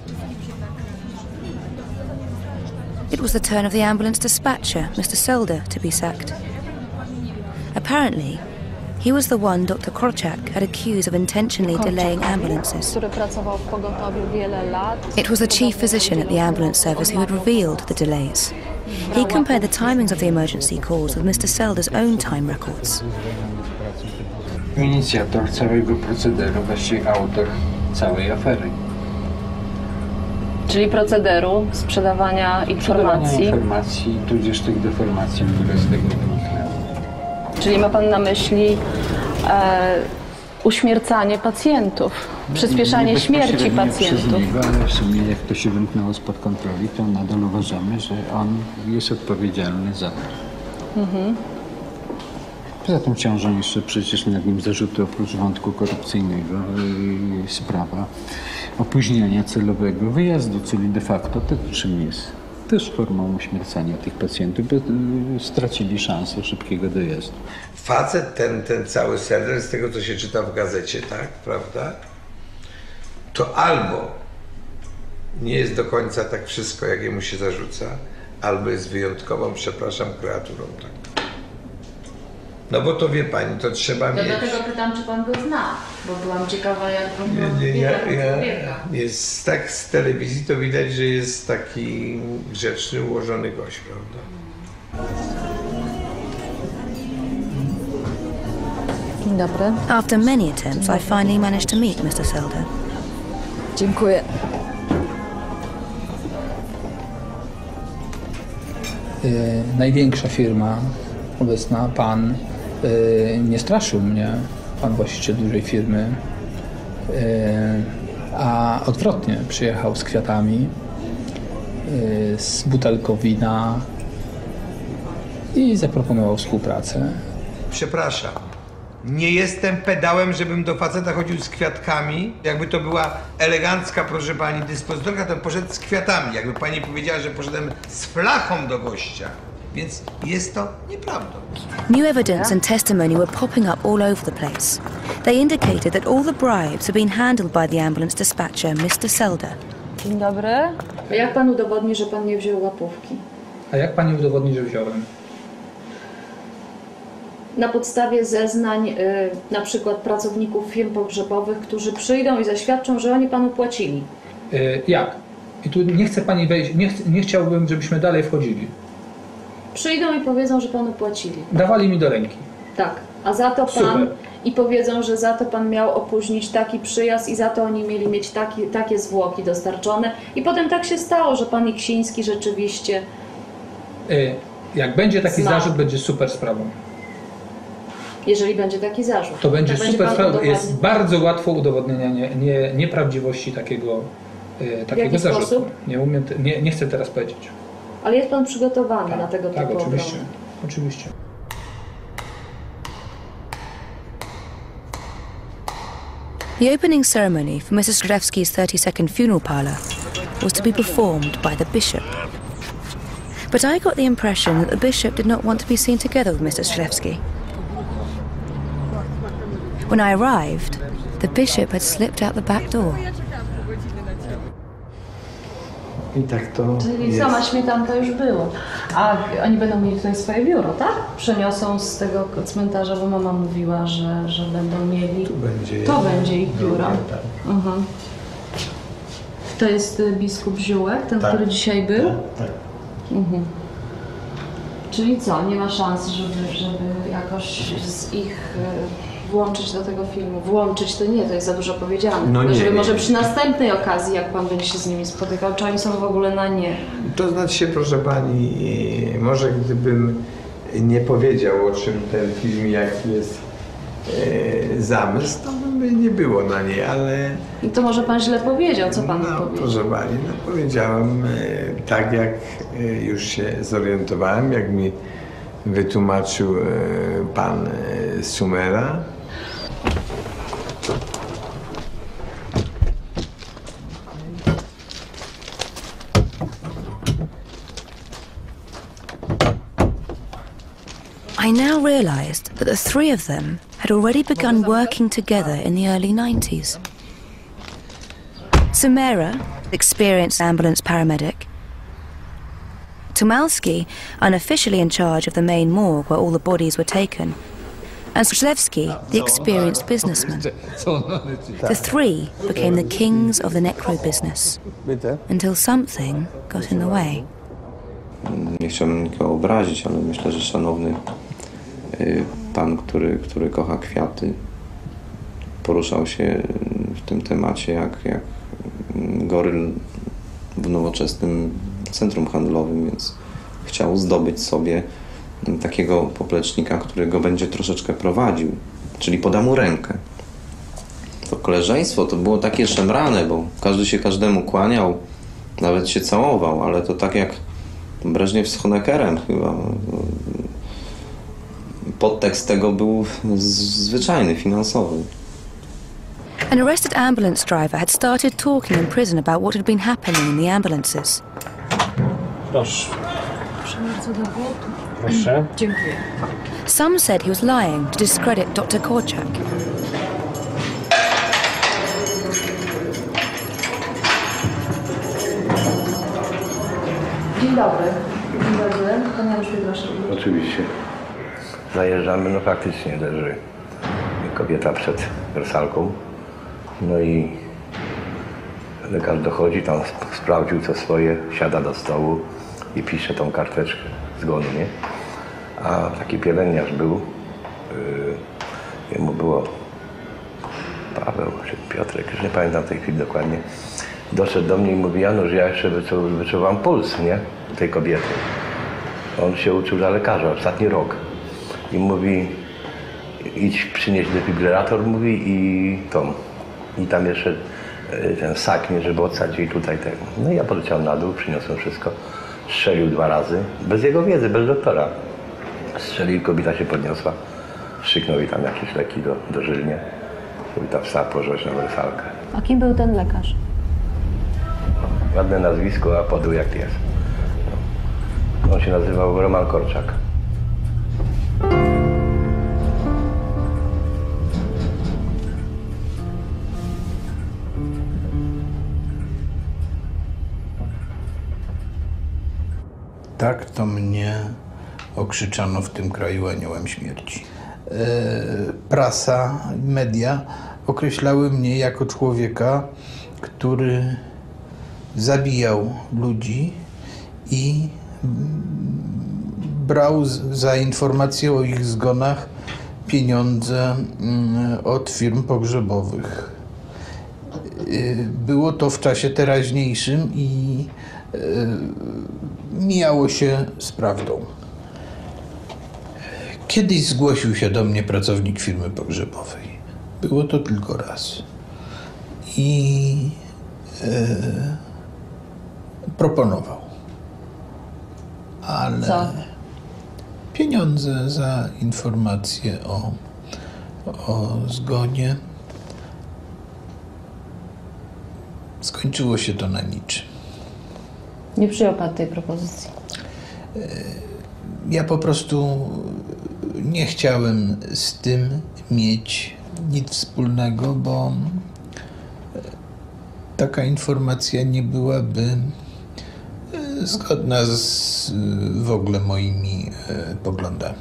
It was the turn of the ambulance dispatcher, Mister Selder, to be sacked. Apparently, he was the one Doctor Korczak had accused of intentionally delaying ambulances. Który pracował w pogotowiu wiele lat. It was the chief physician at the ambulance service who had revealed the delays. He compared the timings of the emergency calls with Mister Selder's own time records. Inicjator całego procederu, właściwie autor całej afery. Czyli procederu sprzedawania informacji. Sprzedawania informacji, tudzież tych deformacji, które z tego wyniknęły. Czyli ma pan na myśli e, uśmiercanie pacjentów, przyspieszanie nie śmierci pacjentów. Przez niego, ale w sumie jak to się wymknęło spod kontroli, to nadal uważamy, że on jest odpowiedzialny za to. Mhm. Poza tym ciążą jeszcze przecież nad nim zarzuty oprócz wątku korupcyjnego, yy, sprawa opóźniania celowego wyjazdu, czyli de facto to czym jest? Też formą uśmiercania tych pacjentów, by yy, stracili szansę szybkiego dojazdu. Facet ten, ten cały Selder, z tego co się czyta w gazecie, tak, prawda? To albo nie jest do końca tak wszystko, jak jemu się zarzuca, albo jest wyjątkową, przepraszam, kreaturą, tak. No bo to wie pani, to trzeba To mieć. dlatego pytam, czy pan go zna, bo byłam ciekawa, jak pan Nie, nie, ja, ja, człowieka. jest tak z telewizji to widać, że jest taki grzeczny, ułożony gość, prawda? Dzień dobry. After many attempts, I finally managed to meet Mister Selder. Dziękuję. Yy, największa firma obecna, pan, yy, nie straszył mnie, pan właściciel dużej firmy, yy, a odwrotnie, przyjechał z kwiatami, yy, z butelką wina i zaproponował współpracę. Przepraszam, nie jestem pedałem, żebym do faceta chodził z kwiatkami. Jakby to była elegancka, proszę pani, dyspozytorka, to poszedł z kwiatami. Jakby pani powiedziała, że poszedłem z flachą do gościa. Więc jest to nieprawdą. New evidence and testimony were popping up all over the place. They indicated that all the bribes had been handled by the ambulance dispatcher, Mister Selder. Dzień dobry. A jak pan udowodni, że pan nie wziął łapówki? A jak pani udowodni, że wziąłem? Na podstawie zeznań y, na przykład pracowników firm pogrzebowych, którzy przyjdą i zaświadczą, że oni panu płacili. Yy, jak? I tu nie chcę pani wejść, nie, ch nie chciałbym, żebyśmy dalej wchodzili. Przyjdą i powiedzą, że panu płacili. Dawali mi do ręki. Tak, a za to pan Super. i powiedzą, że za to pan miał opóźnić taki przyjazd i za to oni mieli mieć taki, takie zwłoki dostarczone. I potem tak się stało, że pan Iksiński rzeczywiście... Yy, jak będzie taki Zna. zarzut, będzie super sprawą. jeżeli będzie taki zarzut. To będzie tak super, pan jest udowadniał. bardzo łatwo udowodnienie nie, nie, nieprawdziwości takiego, e, takiego jaki zarzutu. sposób? Nie umiem, te, nie, nie chcę teraz powiedzieć. Ale jest pan przygotowany Tak, na tego tak, typu oczywiście. obronę. Oczywiście. The opening ceremony for Missus Królewski's thirty-second funeral parlour was to be performed by the bishop. But I got the impression that the bishop did not want to be seen together with Missus Królewski. When I arrived, the bishop had slipped out the back door. I tak to Czyli jest. sama śmietanka już było. A oni będą mieli tutaj swoje biuro, tak? Przeniosą z tego cmentarza, bo mama mówiła, że, że będą mieli... Tu będzie To jedno. będzie ich biuro. Tak. Mhm. To jest y, biskup Ziółek, ten, Tak. który dzisiaj był? Tak. Mhm. Czyli co, nie ma szans, żeby, żeby jakoś z ich y, włączyć do tego filmu? Włączyć to nie, to jest za dużo powiedziane. No Tylko nie, żeby nie, może nie. przy następnej okazji, jak pan będzie się z nimi spotykał, czy oni są w ogóle na nie? To znaczy się, proszę pani, może gdybym nie powiedział, o czym ten film, jaki jest e, zamysł, to by nie było na nie, ale I to może pan źle powiedział, co pan no, powiedział? proszę pani, no, powiedziałem e, tak, jak e, już się zorientowałem, jak mi wytłumaczył e, pan e, Sumera. I now realised that the three of them had already begun working together in the early nineties. Sumera, experienced ambulance paramedic. Tumalski, unofficially in charge of the main morgue where all the bodies were taken. And Królewski, the experienced businessman. The three became the kings of the necro business until something got in the way. Nie chciałbym nikogo obrazić, ale myślę, że szanowny y, pan, który, który kocha kwiaty, poruszał się w tym temacie jak, jak goryl w nowoczesnym centrum handlowym, więc chciał zdobyć sobie takiego poplecznika, który go będzie troszeczkę prowadził, czyli poda mu rękę. To koleżeństwo to było takie szemrane, bo każdy się każdemu kłaniał, nawet się całował, ale to tak jak Breżniew z Honeckerem chyba. Podtekst tego był zwyczajny, finansowy. An arrested ambulance driver had started talking in prison about what had been happening in the ambulances. Proszę. Proszę bardzo, do głodu. Proszę. Dziękuję. Some said he was lying to discredit Doctor Korczak. Dzień dobry. Dzień dobry. Pan Janusz Wiedraszewicz. Oczywiście. Zajeżdżamy, no faktycznie leży kobieta przed wersalką. No i lekarz dochodzi, tam sp- sprawdził co swoje, siada do stołu i pisze tą karteczkę zgonu, nie? A taki pielęgniarz był, yy, jemu było Paweł czy Piotrek, już nie pamiętam w tej chwili dokładnie. Doszedł do mnie i mówi: Janusz, ja jeszcze wyczu, wyczuwam puls, nie? Tej kobiety. On się uczył za lekarza, ostatni rok. I mówi: idź przynieść defibrylator, mówi, i tą. I tam jeszcze y, ten sak, nie, żeby odsadzić jej tutaj tego. No i ja poleciałem na dół, przyniosłem wszystko. Strzelił dwa razy, bez jego wiedzy, bez doktora. Strzelił, kobieta się podniosła. Szyknął jej tam jakieś leki do, dożylnie. Kobieta wstała, położyła się na wersalkę. A kim był ten lekarz? Ładne nazwisko, a podł jak pies. No. On się nazywał Roman Korczak. Tak to mnie okrzyczano w tym kraju aniołem śmierci. E, prasa, media określały mnie jako człowieka, który zabijał ludzi i brał z, za informacje o ich zgonach pieniądze mm, od firm pogrzebowych. E, było to w czasie teraźniejszym i e, mijało się z prawdą. Kiedyś zgłosił się do mnie pracownik firmy pogrzebowej. Było to tylko raz. I e, proponował. Ale Co? pieniądze za informację o, o zgonie. Skończyło się to na niczym. Nie przyjął pan tej propozycji. Ja po prostu nie chciałem z tym mieć nic wspólnego, bo taka informacja nie byłaby zgodna z w ogóle moimi poglądami.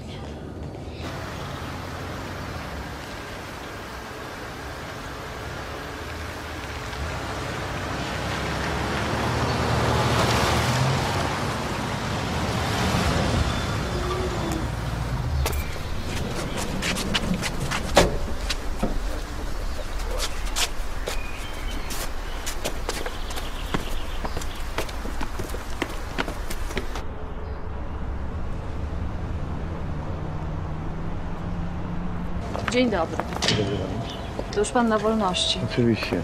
Dzień dobry. To już pan na wolności. Oczywiście.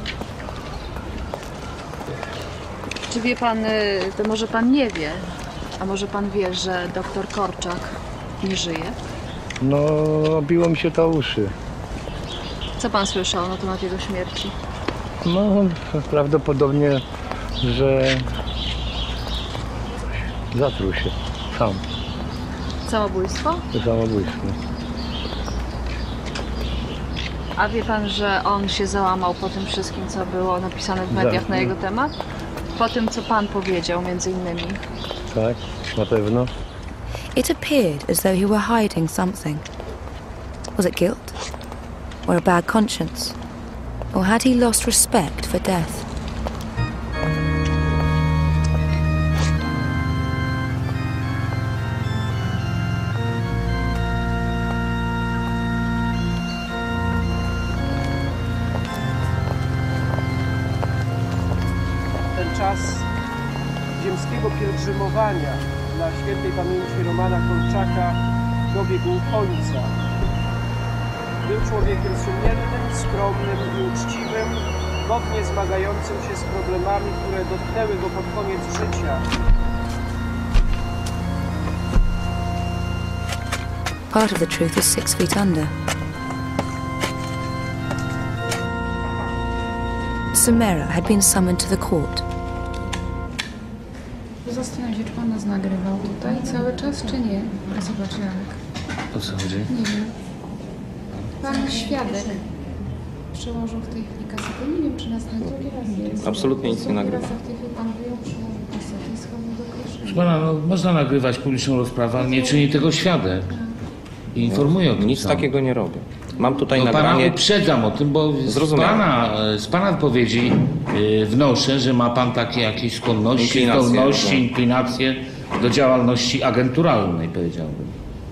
Czy wie pan, y, to może pan nie wie, a może pan wie, że doktor Korczak nie żyje? No, obiło mi się to o uszy. Co pan słyszał na temat jego śmierci? No, prawdopodobnie, że zatruł się sam. Samobójstwo? Samobójstwo. A wie pan, że on się załamał po tym wszystkim, co było napisane w mediach na jego temat? Po tym, co pan powiedział, między innymi. Tak, na pewno. It appeared as though he were hiding something. Was it guilt? Or a bad conscience? Or had he lost respect for death? Ten czas ziemskiego pielgrzymowania dla świętej pamięci Romana Korczaka dobiegł końca. Był człowiekiem sumiennym, skromnym i uczciwym, godnie zmagającym się z problemami, które dotknęły go pod koniec życia. Part of the truth is six feet under. Samira had been summoned to the court. Zastanawiam się, czy pan nas nagrywał tutaj cały czas, czy nie. Zobacz, Janek. O co chodzi? Nie wiem. Pan świadek przełożył w tej chwili kasetę. Nie wiem, czy nas nagrywa. Absolutnie nic nie nagrywa. Raz w tej chwili pan wyjął, przełożył kasetę i schował do kosza. Proszę pana, no, można nagrywać publiczną rozprawę, ale nie czyni tego świadek. I informuje o tym. Nic sam. takiego nie robię. Mam tutaj No nagranie. pana uprzedzam o tym, bo z Zrozumiałem. pana, z pana odpowiedzi yy, wnoszę, że ma pan takie jakieś skłonności, Inklinacje, zdolności, no. inklinacje do działalności agenturalnej, powiedziałbym.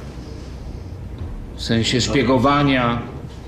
W sensie szpiegowania.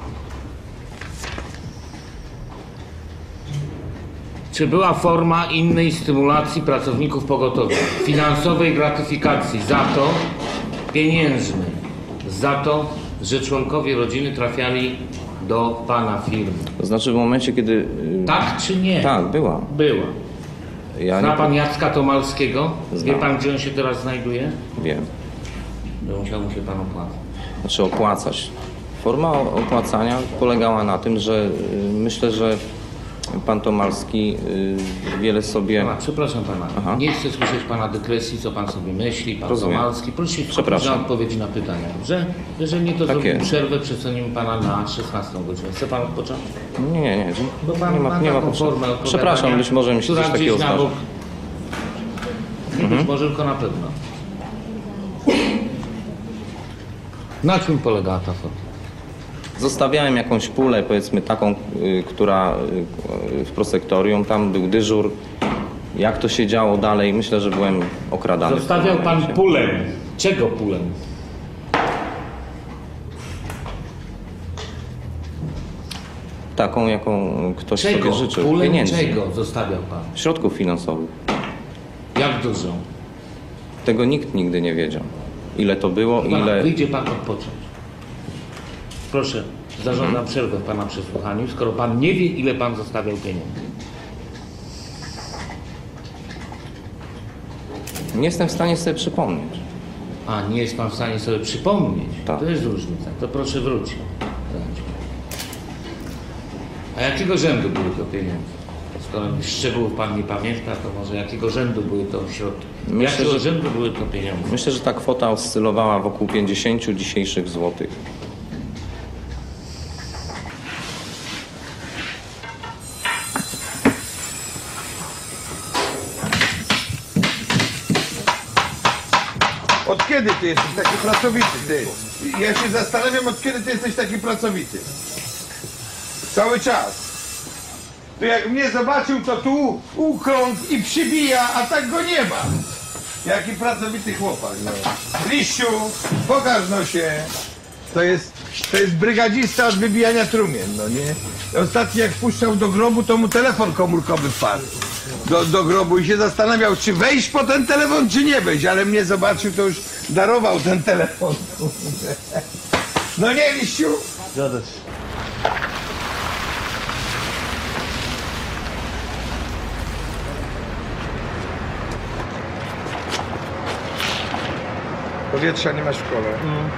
Czy była forma innej stymulacji pracowników pogotowia? Finansowej gratyfikacji za to, pieniężnej, za to, że członkowie rodziny trafiali do pana firmy. To znaczy w momencie, kiedy... Tak czy nie? Tak, była. Była. Ja Zna nie... pan Jacka Tomalskiego? Znam. Wie pan, gdzie on się teraz znajduje? Wiem. By musiał mu się pan opłacać. Znaczy opłacać. Forma opłacania polegała na tym, że y, myślę, że pan Tomalski y, wiele sobie... Pana, przepraszam pana, Aha. nie chcę słyszeć pana dykresji, co pan sobie myśli, pan Rozumiem. Tomalski. Proszę się Przepraszam. na odpowiedzi na pytania, dobrze? Jeżeli nie, to Tak zrobimy jest. przerwę, przecenimy pana na szesnastą godzinę. Chce pan odpocząć? Nie, nie, nie. Bo pan Nie ma, ma nie ma taką potrzeby. formę odpowiadania, Przepraszam, być może mi się która coś takiego gdzieś na zdarzy. bok- Nie Mhm. być może, tylko na pewno. Na czym polegała ta forma? Zostawiałem jakąś pulę, powiedzmy taką, y, która y, w prosektorium, tam był dyżur. Jak to się działo dalej, myślę, że byłem okradany. w tym Zostawiał pan momencie. pulę. Czego pulę? Taką, jaką ktoś Czego? sobie życzył. Pulę Pieniędzy. czego zostawiał pan? Środków finansowych. Jak dużo? Tego nikt nigdy nie wiedział. ile to było, Pana, ile... wyjdzie pan odpocząć. Proszę, zarządzam przerwę w pana przesłuchaniu, skoro pan nie wie, ile pan zostawiał pieniędzy. Nie jestem w stanie sobie przypomnieć. A, nie jest pan w stanie sobie przypomnieć? Tak. To jest różnica. To proszę wrócić. A jakiego rzędu były to pieniądze? Skoro szczegółów pan nie pamięta, to może jakiego rzędu były to środki? Myślę, jakiego że- rzędu były to pieniądze? Myślę, że ta kwota oscylowała wokół pięćdziesięciu dzisiejszych złotych. Od kiedy ty jesteś taki pracowity, ty? Ja się zastanawiam, od kiedy ty jesteś taki pracowity. Cały czas. To jak mnie zobaczył, to tu ukląkł i przybija, a tak go nie ma. Jaki pracowity chłopak, no. Liściu, pokaż no się. To jest, to jest brygadzista od wybijania trumien, no nie? Ostatni jak wpuszczał do grobu, to mu telefon komórkowy wpadł. Do, do grobu i się zastanawiał, czy wejść po ten telefon, czy nie wejść, ale mnie zobaczył, to już darował ten telefon. No nie, Liściu? Zgadza się. Powietrza nie masz w szkole.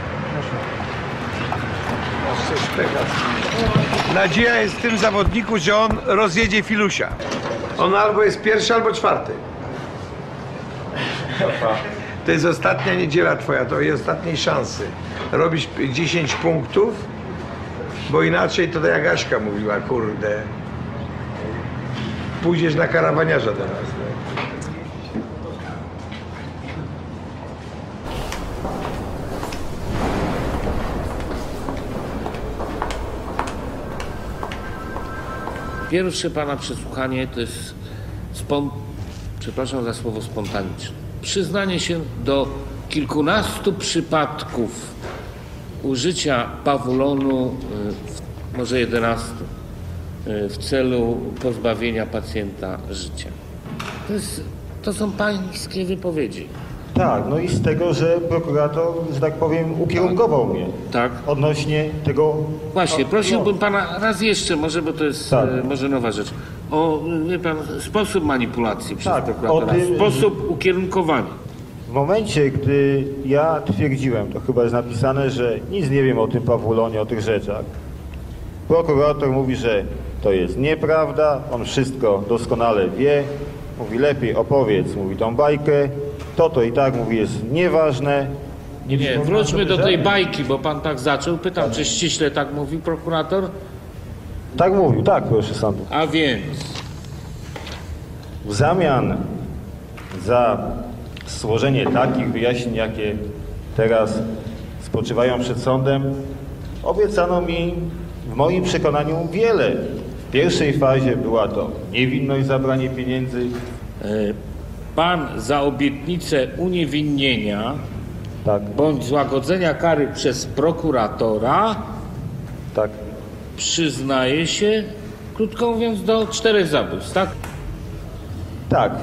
Masz coś pecha. Nadzieja jest w tym zawodniku, że on rozjedzie Filusia. On albo jest pierwszy, albo czwarty. To jest ostatnia niedziela twoja, to jest ostatniej szansy. Robisz dziesięć punktów, bo inaczej to tak jak Aśka mówiła, kurde. Pójdziesz na karawaniarza teraz. Pierwsze pana przesłuchanie to jest, spon... przepraszam za słowo spontaniczne, przyznanie się do kilkunastu przypadków użycia pawulonu, y, może jedenastu, y, w celu pozbawienia pacjenta życia. To, jest, to są pańskie wypowiedzi. Tak, no i z tego, że prokurator, że tak powiem, ukierunkował mnie. Tak. Odnośnie tego... Właśnie, o, prosiłbym no. pana raz jeszcze, może, bo to jest Tak. e, może nowa rzecz, o, wie pan, sposób manipulacji przez Tak, prokuratora, o tym, sposób ukierunkowania. W momencie, gdy ja twierdziłem, to chyba jest napisane, że nic nie wiem o tym pawulonie, o tych rzeczach, prokurator mówi, że to jest nieprawda, on wszystko doskonale wie, mówi lepiej opowiedz, mówi tą bajkę, to to i tak mówi jest nieważne. Nie, nie, przypomina wróćmy sobie do tej żadnych- bajki, bo pan tak zaczął. Pytam, czy ściśle tak mówi prokurator? Tak mówił, tak, proszę sądu. A więc, W zamian za złożenie takich wyjaśnień, jakie teraz spoczywają przed sądem, obiecano mi w moim przekonaniu wiele. W pierwszej fazie była to niewinność, zabranie pieniędzy. e, pan za obietnicę uniewinnienia tak. bądź złagodzenia kary przez prokuratora tak. przyznaje się, krótko mówiąc, do czterech zabójstw, tak? Tak.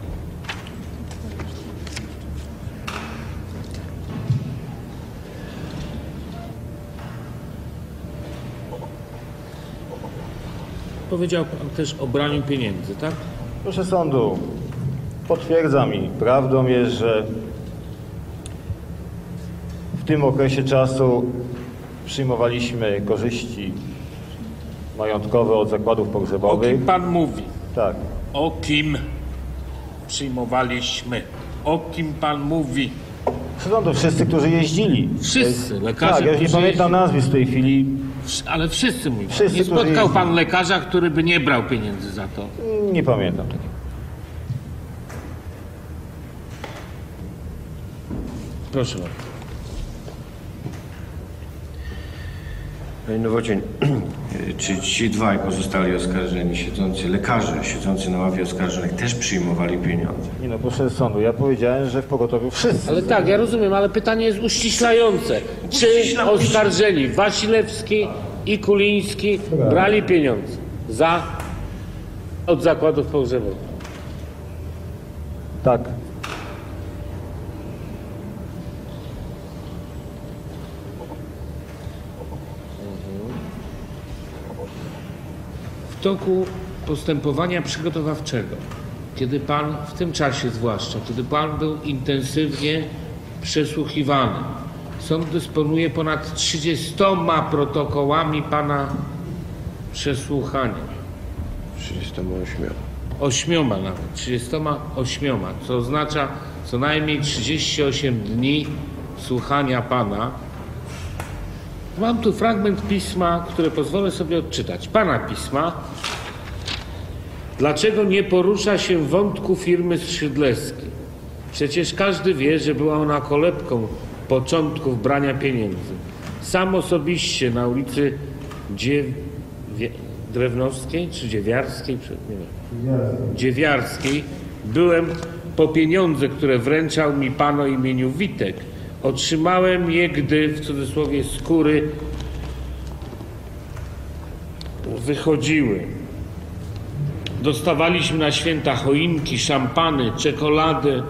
Powiedział pan też o braniu pieniędzy, tak? Proszę sądu, potwierdzam i prawdą jest, że w tym okresie czasu przyjmowaliśmy korzyści majątkowe od zakładów O pogrzebowych. kim pan mówi? Tak. O kim przyjmowaliśmy? O kim pan mówi? No to wszyscy, którzy jeździli. Wszyscy, lekarze, Tak, ja już nie którzy pamiętam nazwisk w tej chwili. Wsz- Ale wszyscy mówią. Wszyscy, Nie którzy spotkał jeździli. pan lekarza, który by nie brał pieniędzy za to. Nie pamiętam takiego. Proszę bardzo. Panie Nowocień, czy ci dwaj pozostali oskarżeni, siedzący lekarze, siedzący na ławie oskarżonych, też przyjmowali pieniądze? Nie no, proszę sądu, ja powiedziałem, że w pogotowiu wszyscy. Ale tak, ja rozumiem, ale pytanie jest uściślające. Czy oskarżeni Wasilewski i Kuliński brali pieniądze za od zakładów pogrzebowych? Tak. toku postępowania przygotowawczego, kiedy pan, w tym czasie zwłaszcza, kiedy pan był intensywnie przesłuchiwany, sąd dysponuje ponad trzydziestoma protokołami pana przesłuchania. trzydziestoma ośmioma. Ośmioma nawet, trzydziestoma ośmioma, co oznacza co najmniej trzydzieści osiem dni słuchania pana. Mam tu fragment pisma, które pozwolę sobie odczytać. Pana pisma. Dlaczego nie porusza się wątku firmy Skrzydlewskiej? Przecież każdy wie, że była ona kolebką początków brania pieniędzy. Sam osobiście na ulicy Dziew... Drewnowskiej czy Dziewiarskiej? Nie wiem. Dziewiarskiej byłem po pieniądze, które wręczał mi pan o imieniu Witek. Otrzymałem je, gdy, w cudzysłowie, skóry wychodziły. Dostawaliśmy na święta choinki, szampany, czekolady.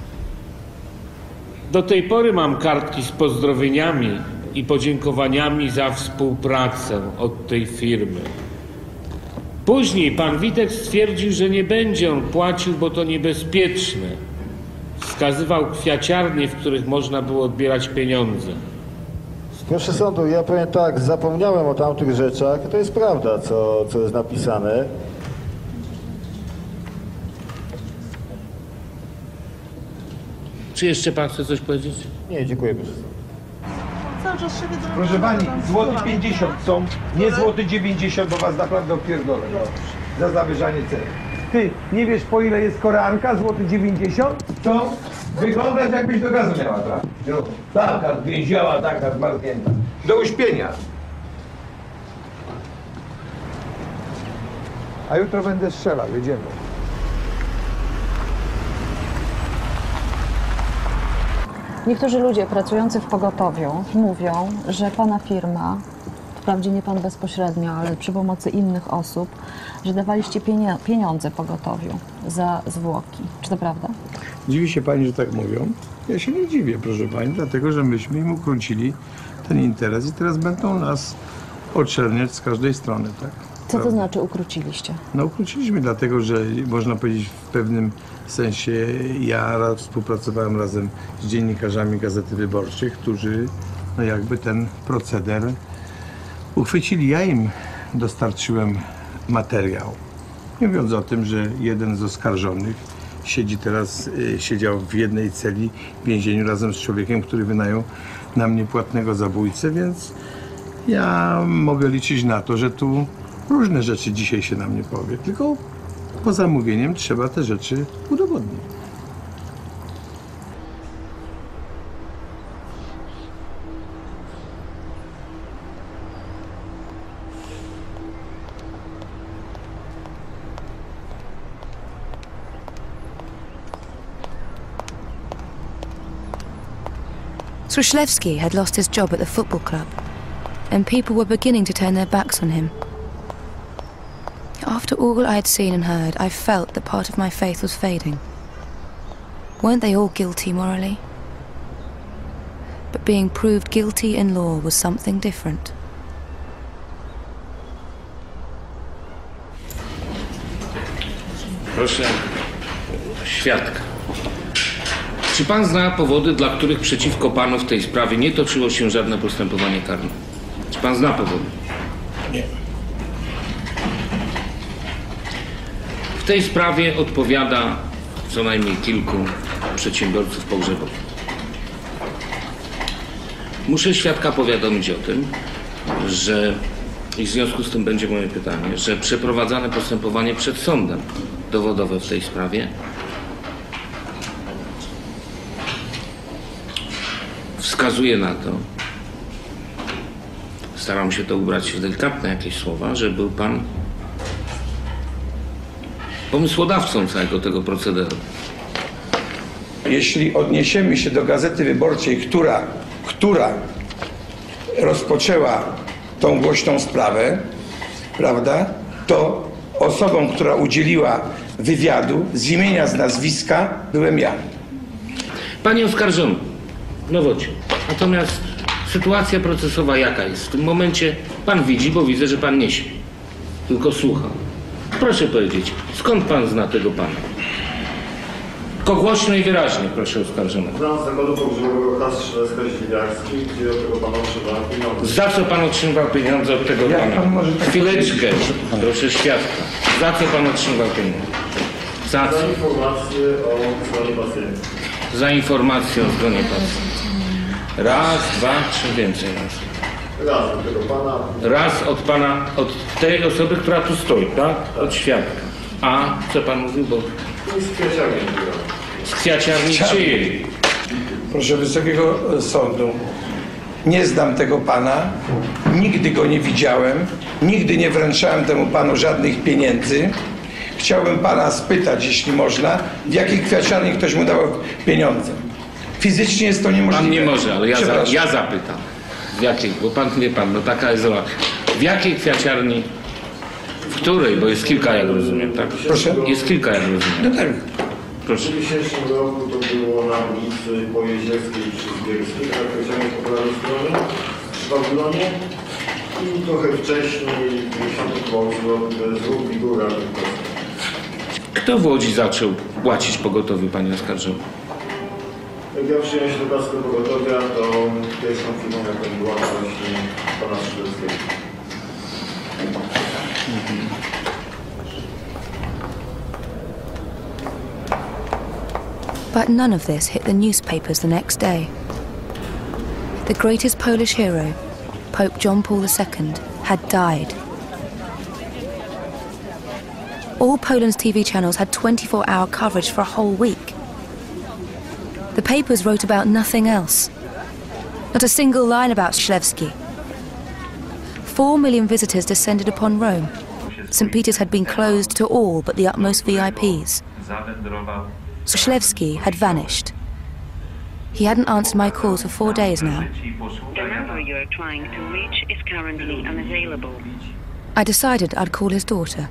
Do tej pory mam kartki z pozdrowieniami i podziękowaniami za współpracę od tej firmy. Później pan Witek stwierdził, że nie będzie on płacił, bo to niebezpieczne. Wskazywał kwiaciarnie, w których można było odbierać pieniądze. Proszę sądu, ja powiem tak, zapomniałem o tamtych rzeczach. To jest prawda, co, co jest napisane. Czy jeszcze pan chce coś powiedzieć? Nie, dziękuję bardzo. Proszę pani, złoty pięćdziesiąt są, nie złoty dziewięćdziesiąt, bo was naprawdę opierdolę za zawyżanie ceny. Ty, nie wiesz po ile jest koreanka, złoty dziewięćdziesiąt? To wyglądasz jakbyś do gazu miała trafić. Taka zwięziała, taka zmarznięta. Do uśpienia. A jutro będę strzelał, jedziemy. Niektórzy ludzie pracujący w pogotowiu mówią, że pana firma, wprawdzie nie pan bezpośrednio, ale przy pomocy innych osób, że dawaliście pieniądze pogotowiu za zwłoki. Czy to prawda? Dziwi się pani, że tak mówią? Ja się nie dziwię, proszę pani, dlatego że myśmy im ukrócili ten interes i teraz będą nas oczerniać z każdej strony, tak? Co to znaczy ukróciliście? No ukróciliśmy dlatego, że można powiedzieć w pewnym sensie ja współpracowałem razem z dziennikarzami Gazety Wyborczej, którzy no jakby ten proceder uchwycili. Ja im dostarczyłem materiał. Nie mówiąc o tym, że jeden z oskarżonych siedzi teraz, siedział w jednej celi w więzieniu razem z człowiekiem, który wynajął na mnie płatnego zabójcę, więc ja mogę liczyć na to, że tu różne rzeczy dzisiaj się na mnie powie, tylko po zamówieniem trzeba te rzeczy udowodnić. Skrzydlewski had lost his job at the football club, and people were beginning to turn their backs on him. After all I had seen and heard, I felt that part of my faith was fading. Weren't they all guilty morally? But being proved guilty in law was something different. Proszę świadka. Czy pan zna powody, dla których przeciwko panu w tej sprawie nie toczyło się żadne postępowanie karne? Czy pan zna powody? Nie. W tej sprawie odpowiada co najmniej kilku przedsiębiorców pogrzebowych. Muszę świadka powiadomić o tym, że, i w związku z tym będzie moje pytanie, że przeprowadzane postępowanie przed sądem dowodowe w tej sprawie wskazuje na to, staram się to ubrać w delikatne jakieś słowa, że był pan pomysłodawcą całego tego procederu. Jeśli odniesiemy się do Gazety Wyborczej, która, która rozpoczęła tą głośną sprawę, prawda, to osobą, która udzieliła wywiadu z imienia, z nazwiska byłem ja. Panie oskarżony, Nowocie, natomiast sytuacja procesowa jaka jest? W tym momencie pan widzi, bo widzę, że pan nie śpi. tylko słucham. Proszę powiedzieć, skąd pan zna tego pana? Tylko głośno i wyraźnie, proszę oskarżonego. Znam z zakładu pogrzebowego Kas Szylewska-Źwigiarski, gdzie od tego pana otrzymałem pieniądze. Za co pan otrzymywał pieniądze od tego Jak pana? pan może tak Chwileczkę, proszę świadka. Za co pan otrzymywał pieniądze? Za co? Za informację o zgonie pacjenta. Za informację o zgonie pacjenta. Raz, dwa, trzy, więcej raz. Raz od tego pana. Raz od pana, od tej osoby, która tu stoi, tak? Od świadka. A co pan mówił, bo... Z kwiaciarni. Z kwiaciarni czyjej? Proszę Wysokiego Sądu, nie znam tego pana, nigdy go nie widziałem, nigdy nie wręczałem temu panu żadnych pieniędzy. Chciałbym pana spytać, jeśli można, w jakiej kwiaciarni ktoś mu dał pieniądze. Fizycznie jest to niemożliwe. Pan nie może, ale ja, za, Przepraszam. ja zapytam. W jakiej? Bo pan wie pan, no taka jest rola. W jakiej kwiaciarni? W której? Bo jest kilka, jak rozumiem, tak? Proszę? Jest kilka, jak rozumiem. No tak. Proszę. W dwa tysięcznym roku to było na ulicy Pojezierskiej przy Zbierskiej, na kwiaciarni po prawej stronie, w Babilonie. I trochę wcześniej, w pięćdziesiątym roku, z Rób i Góra. Kto w Łodzi zaczął płacić pogotowiu, panie oskarżony? Jak ja przyjąłem się do Kasko Pogotowia, to pierwszą firmą, jaką była, to właśnie pana Szylewskiego. But none of this hit the newspapers the next day. The greatest Polish hero, Pope John Paul the Second, had died. All Poland's T V channels had twenty-four hour coverage for a whole week. The papers wrote about nothing else. Not a single line about Ślewski. Four million visitors descended upon Rome. Saint Peter's had been closed to all but the utmost V I Ps. Ślewski had vanished. He hadn't answered my calls for four days now. The number you are trying to reach is currently unavailable. I decided I'd call his daughter.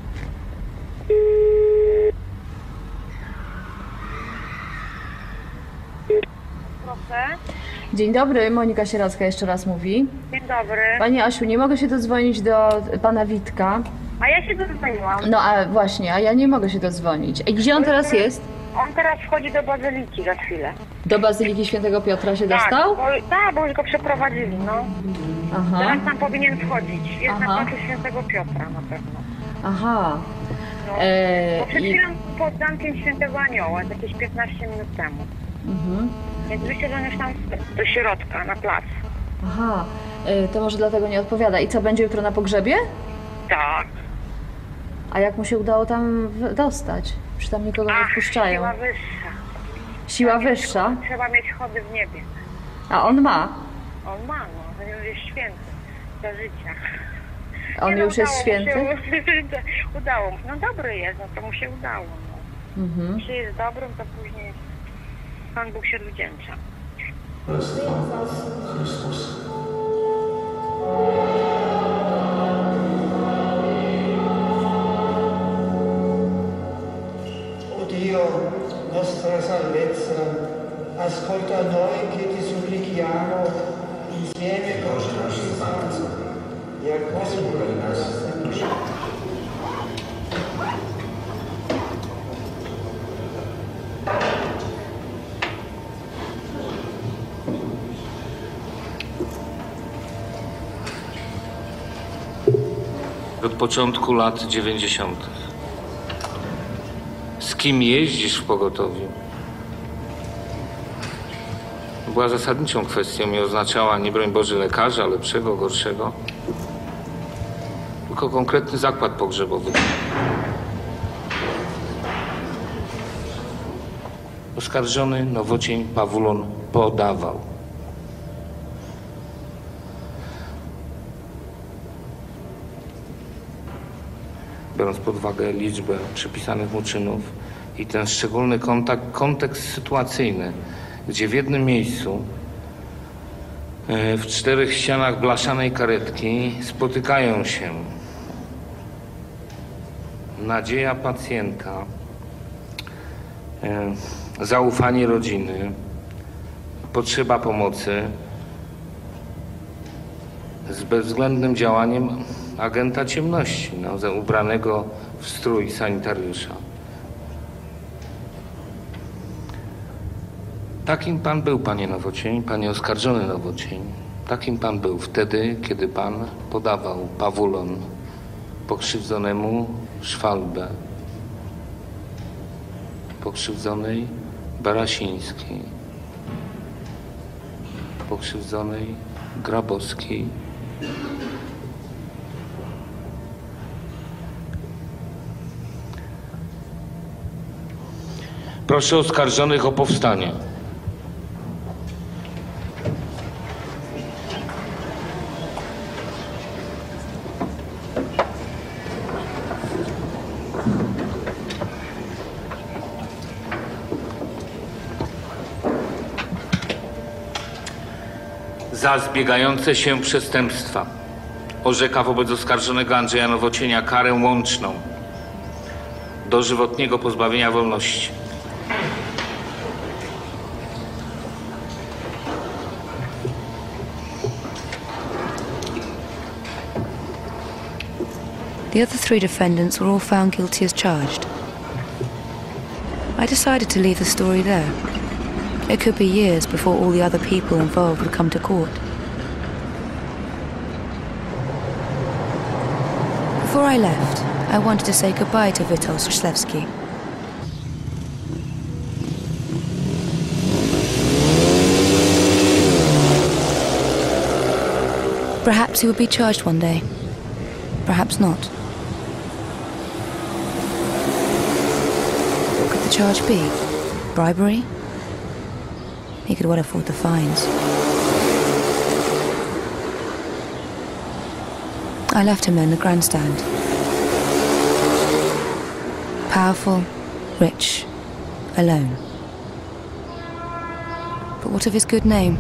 Proszę. Dzień dobry, Monika Sieracka jeszcze raz mówi. Dzień dobry. Pani Asiu, nie mogę się dodzwonić do pana Witka. A ja się dodzwoniłam. No a właśnie, a ja nie mogę się dodzwonić. I gdzie on teraz jest? On teraz wchodzi do Bazyliki za chwilę. Do Bazyliki Świętego Piotra się dostał? Tak, bo, tak, bo już go przeprowadzili, no. Aha. Teraz tam powinien wchodzić. Jest Aha. na końcu Świętego Piotra na pewno. Aha. No. E, Bo przed i- chwilą pod zamkiem Świętego Anioła, jakieś piętnaście minut temu. Mhm. Więc myślę, że on już tam do środka, na plac. Aha, e, to może dlatego nie odpowiada. I co, będzie jutro na pogrzebie? Tak. A jak mu się udało tam w- dostać? Czy tam nikogo nie Ach, wpuszczają? siła wyższa. Siła Trzeba mieć- wyższa? Trzeba mieć chody w niebie. A on ma? On ma, no. On jest święty. Za życia. On Nie, no, już jest udało mu święty? Się, udało mu się. No dobry jest, no to mu się udało. No. Mhm. Jeśli jest dobrym, to później Pan Bóg się odwdzięcza. O Dio, nostra salvezza, ascolta noi che ti supplichiamo insieme con tutti i santi e accogli la nostra. Od początku lat dziewięćdziesiątych. Z kim jeździsz w pogotowiu? Była zasadniczą kwestią i oznaczała nie broń Boże lekarza, lepszego, gorszego, tylko konkretny zakład pogrzebowy. Oskarżony Nowocień Pawulon podawał. Biorąc pod uwagę liczbę przypisanych mu czynów i ten szczególny kontakt, kontekst sytuacyjny, gdzie w jednym miejscu e, w czterech ścianach blaszanej karetki spotykają się nadzieja pacjenta, e, zaufanie rodziny, potrzeba pomocy z bezwzględnym działaniem agenta ciemności, no, ubranego w strój sanitariusza. Takim pan był, panie Nowocień, panie oskarżony Nowocień. Takim pan był wtedy, kiedy pan podawał pawulon pokrzywdzonemu Szwalbę, pokrzywdzonej Barasińskiej, pokrzywdzonej Grabowskiej, proszę oskarżonych o powstanie. Za zbiegające się przestępstwa orzeka wobec oskarżonego Andrzeja Nowocienia karę łączną dożywotniego pozbawienia wolności. The other three defendants were all found guilty as charged. I decided to leave the story there. It could be years before all the other people involved would come to court. Before I left, I wanted to say goodbye to Witold Strzelewski. Perhaps he would be charged one day. Perhaps not. What could the charge be? Bribery? He could well afford the fines. I left him in the grandstand. Powerful, rich, alone. But what of his good name?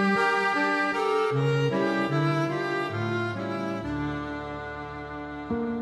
Thank you.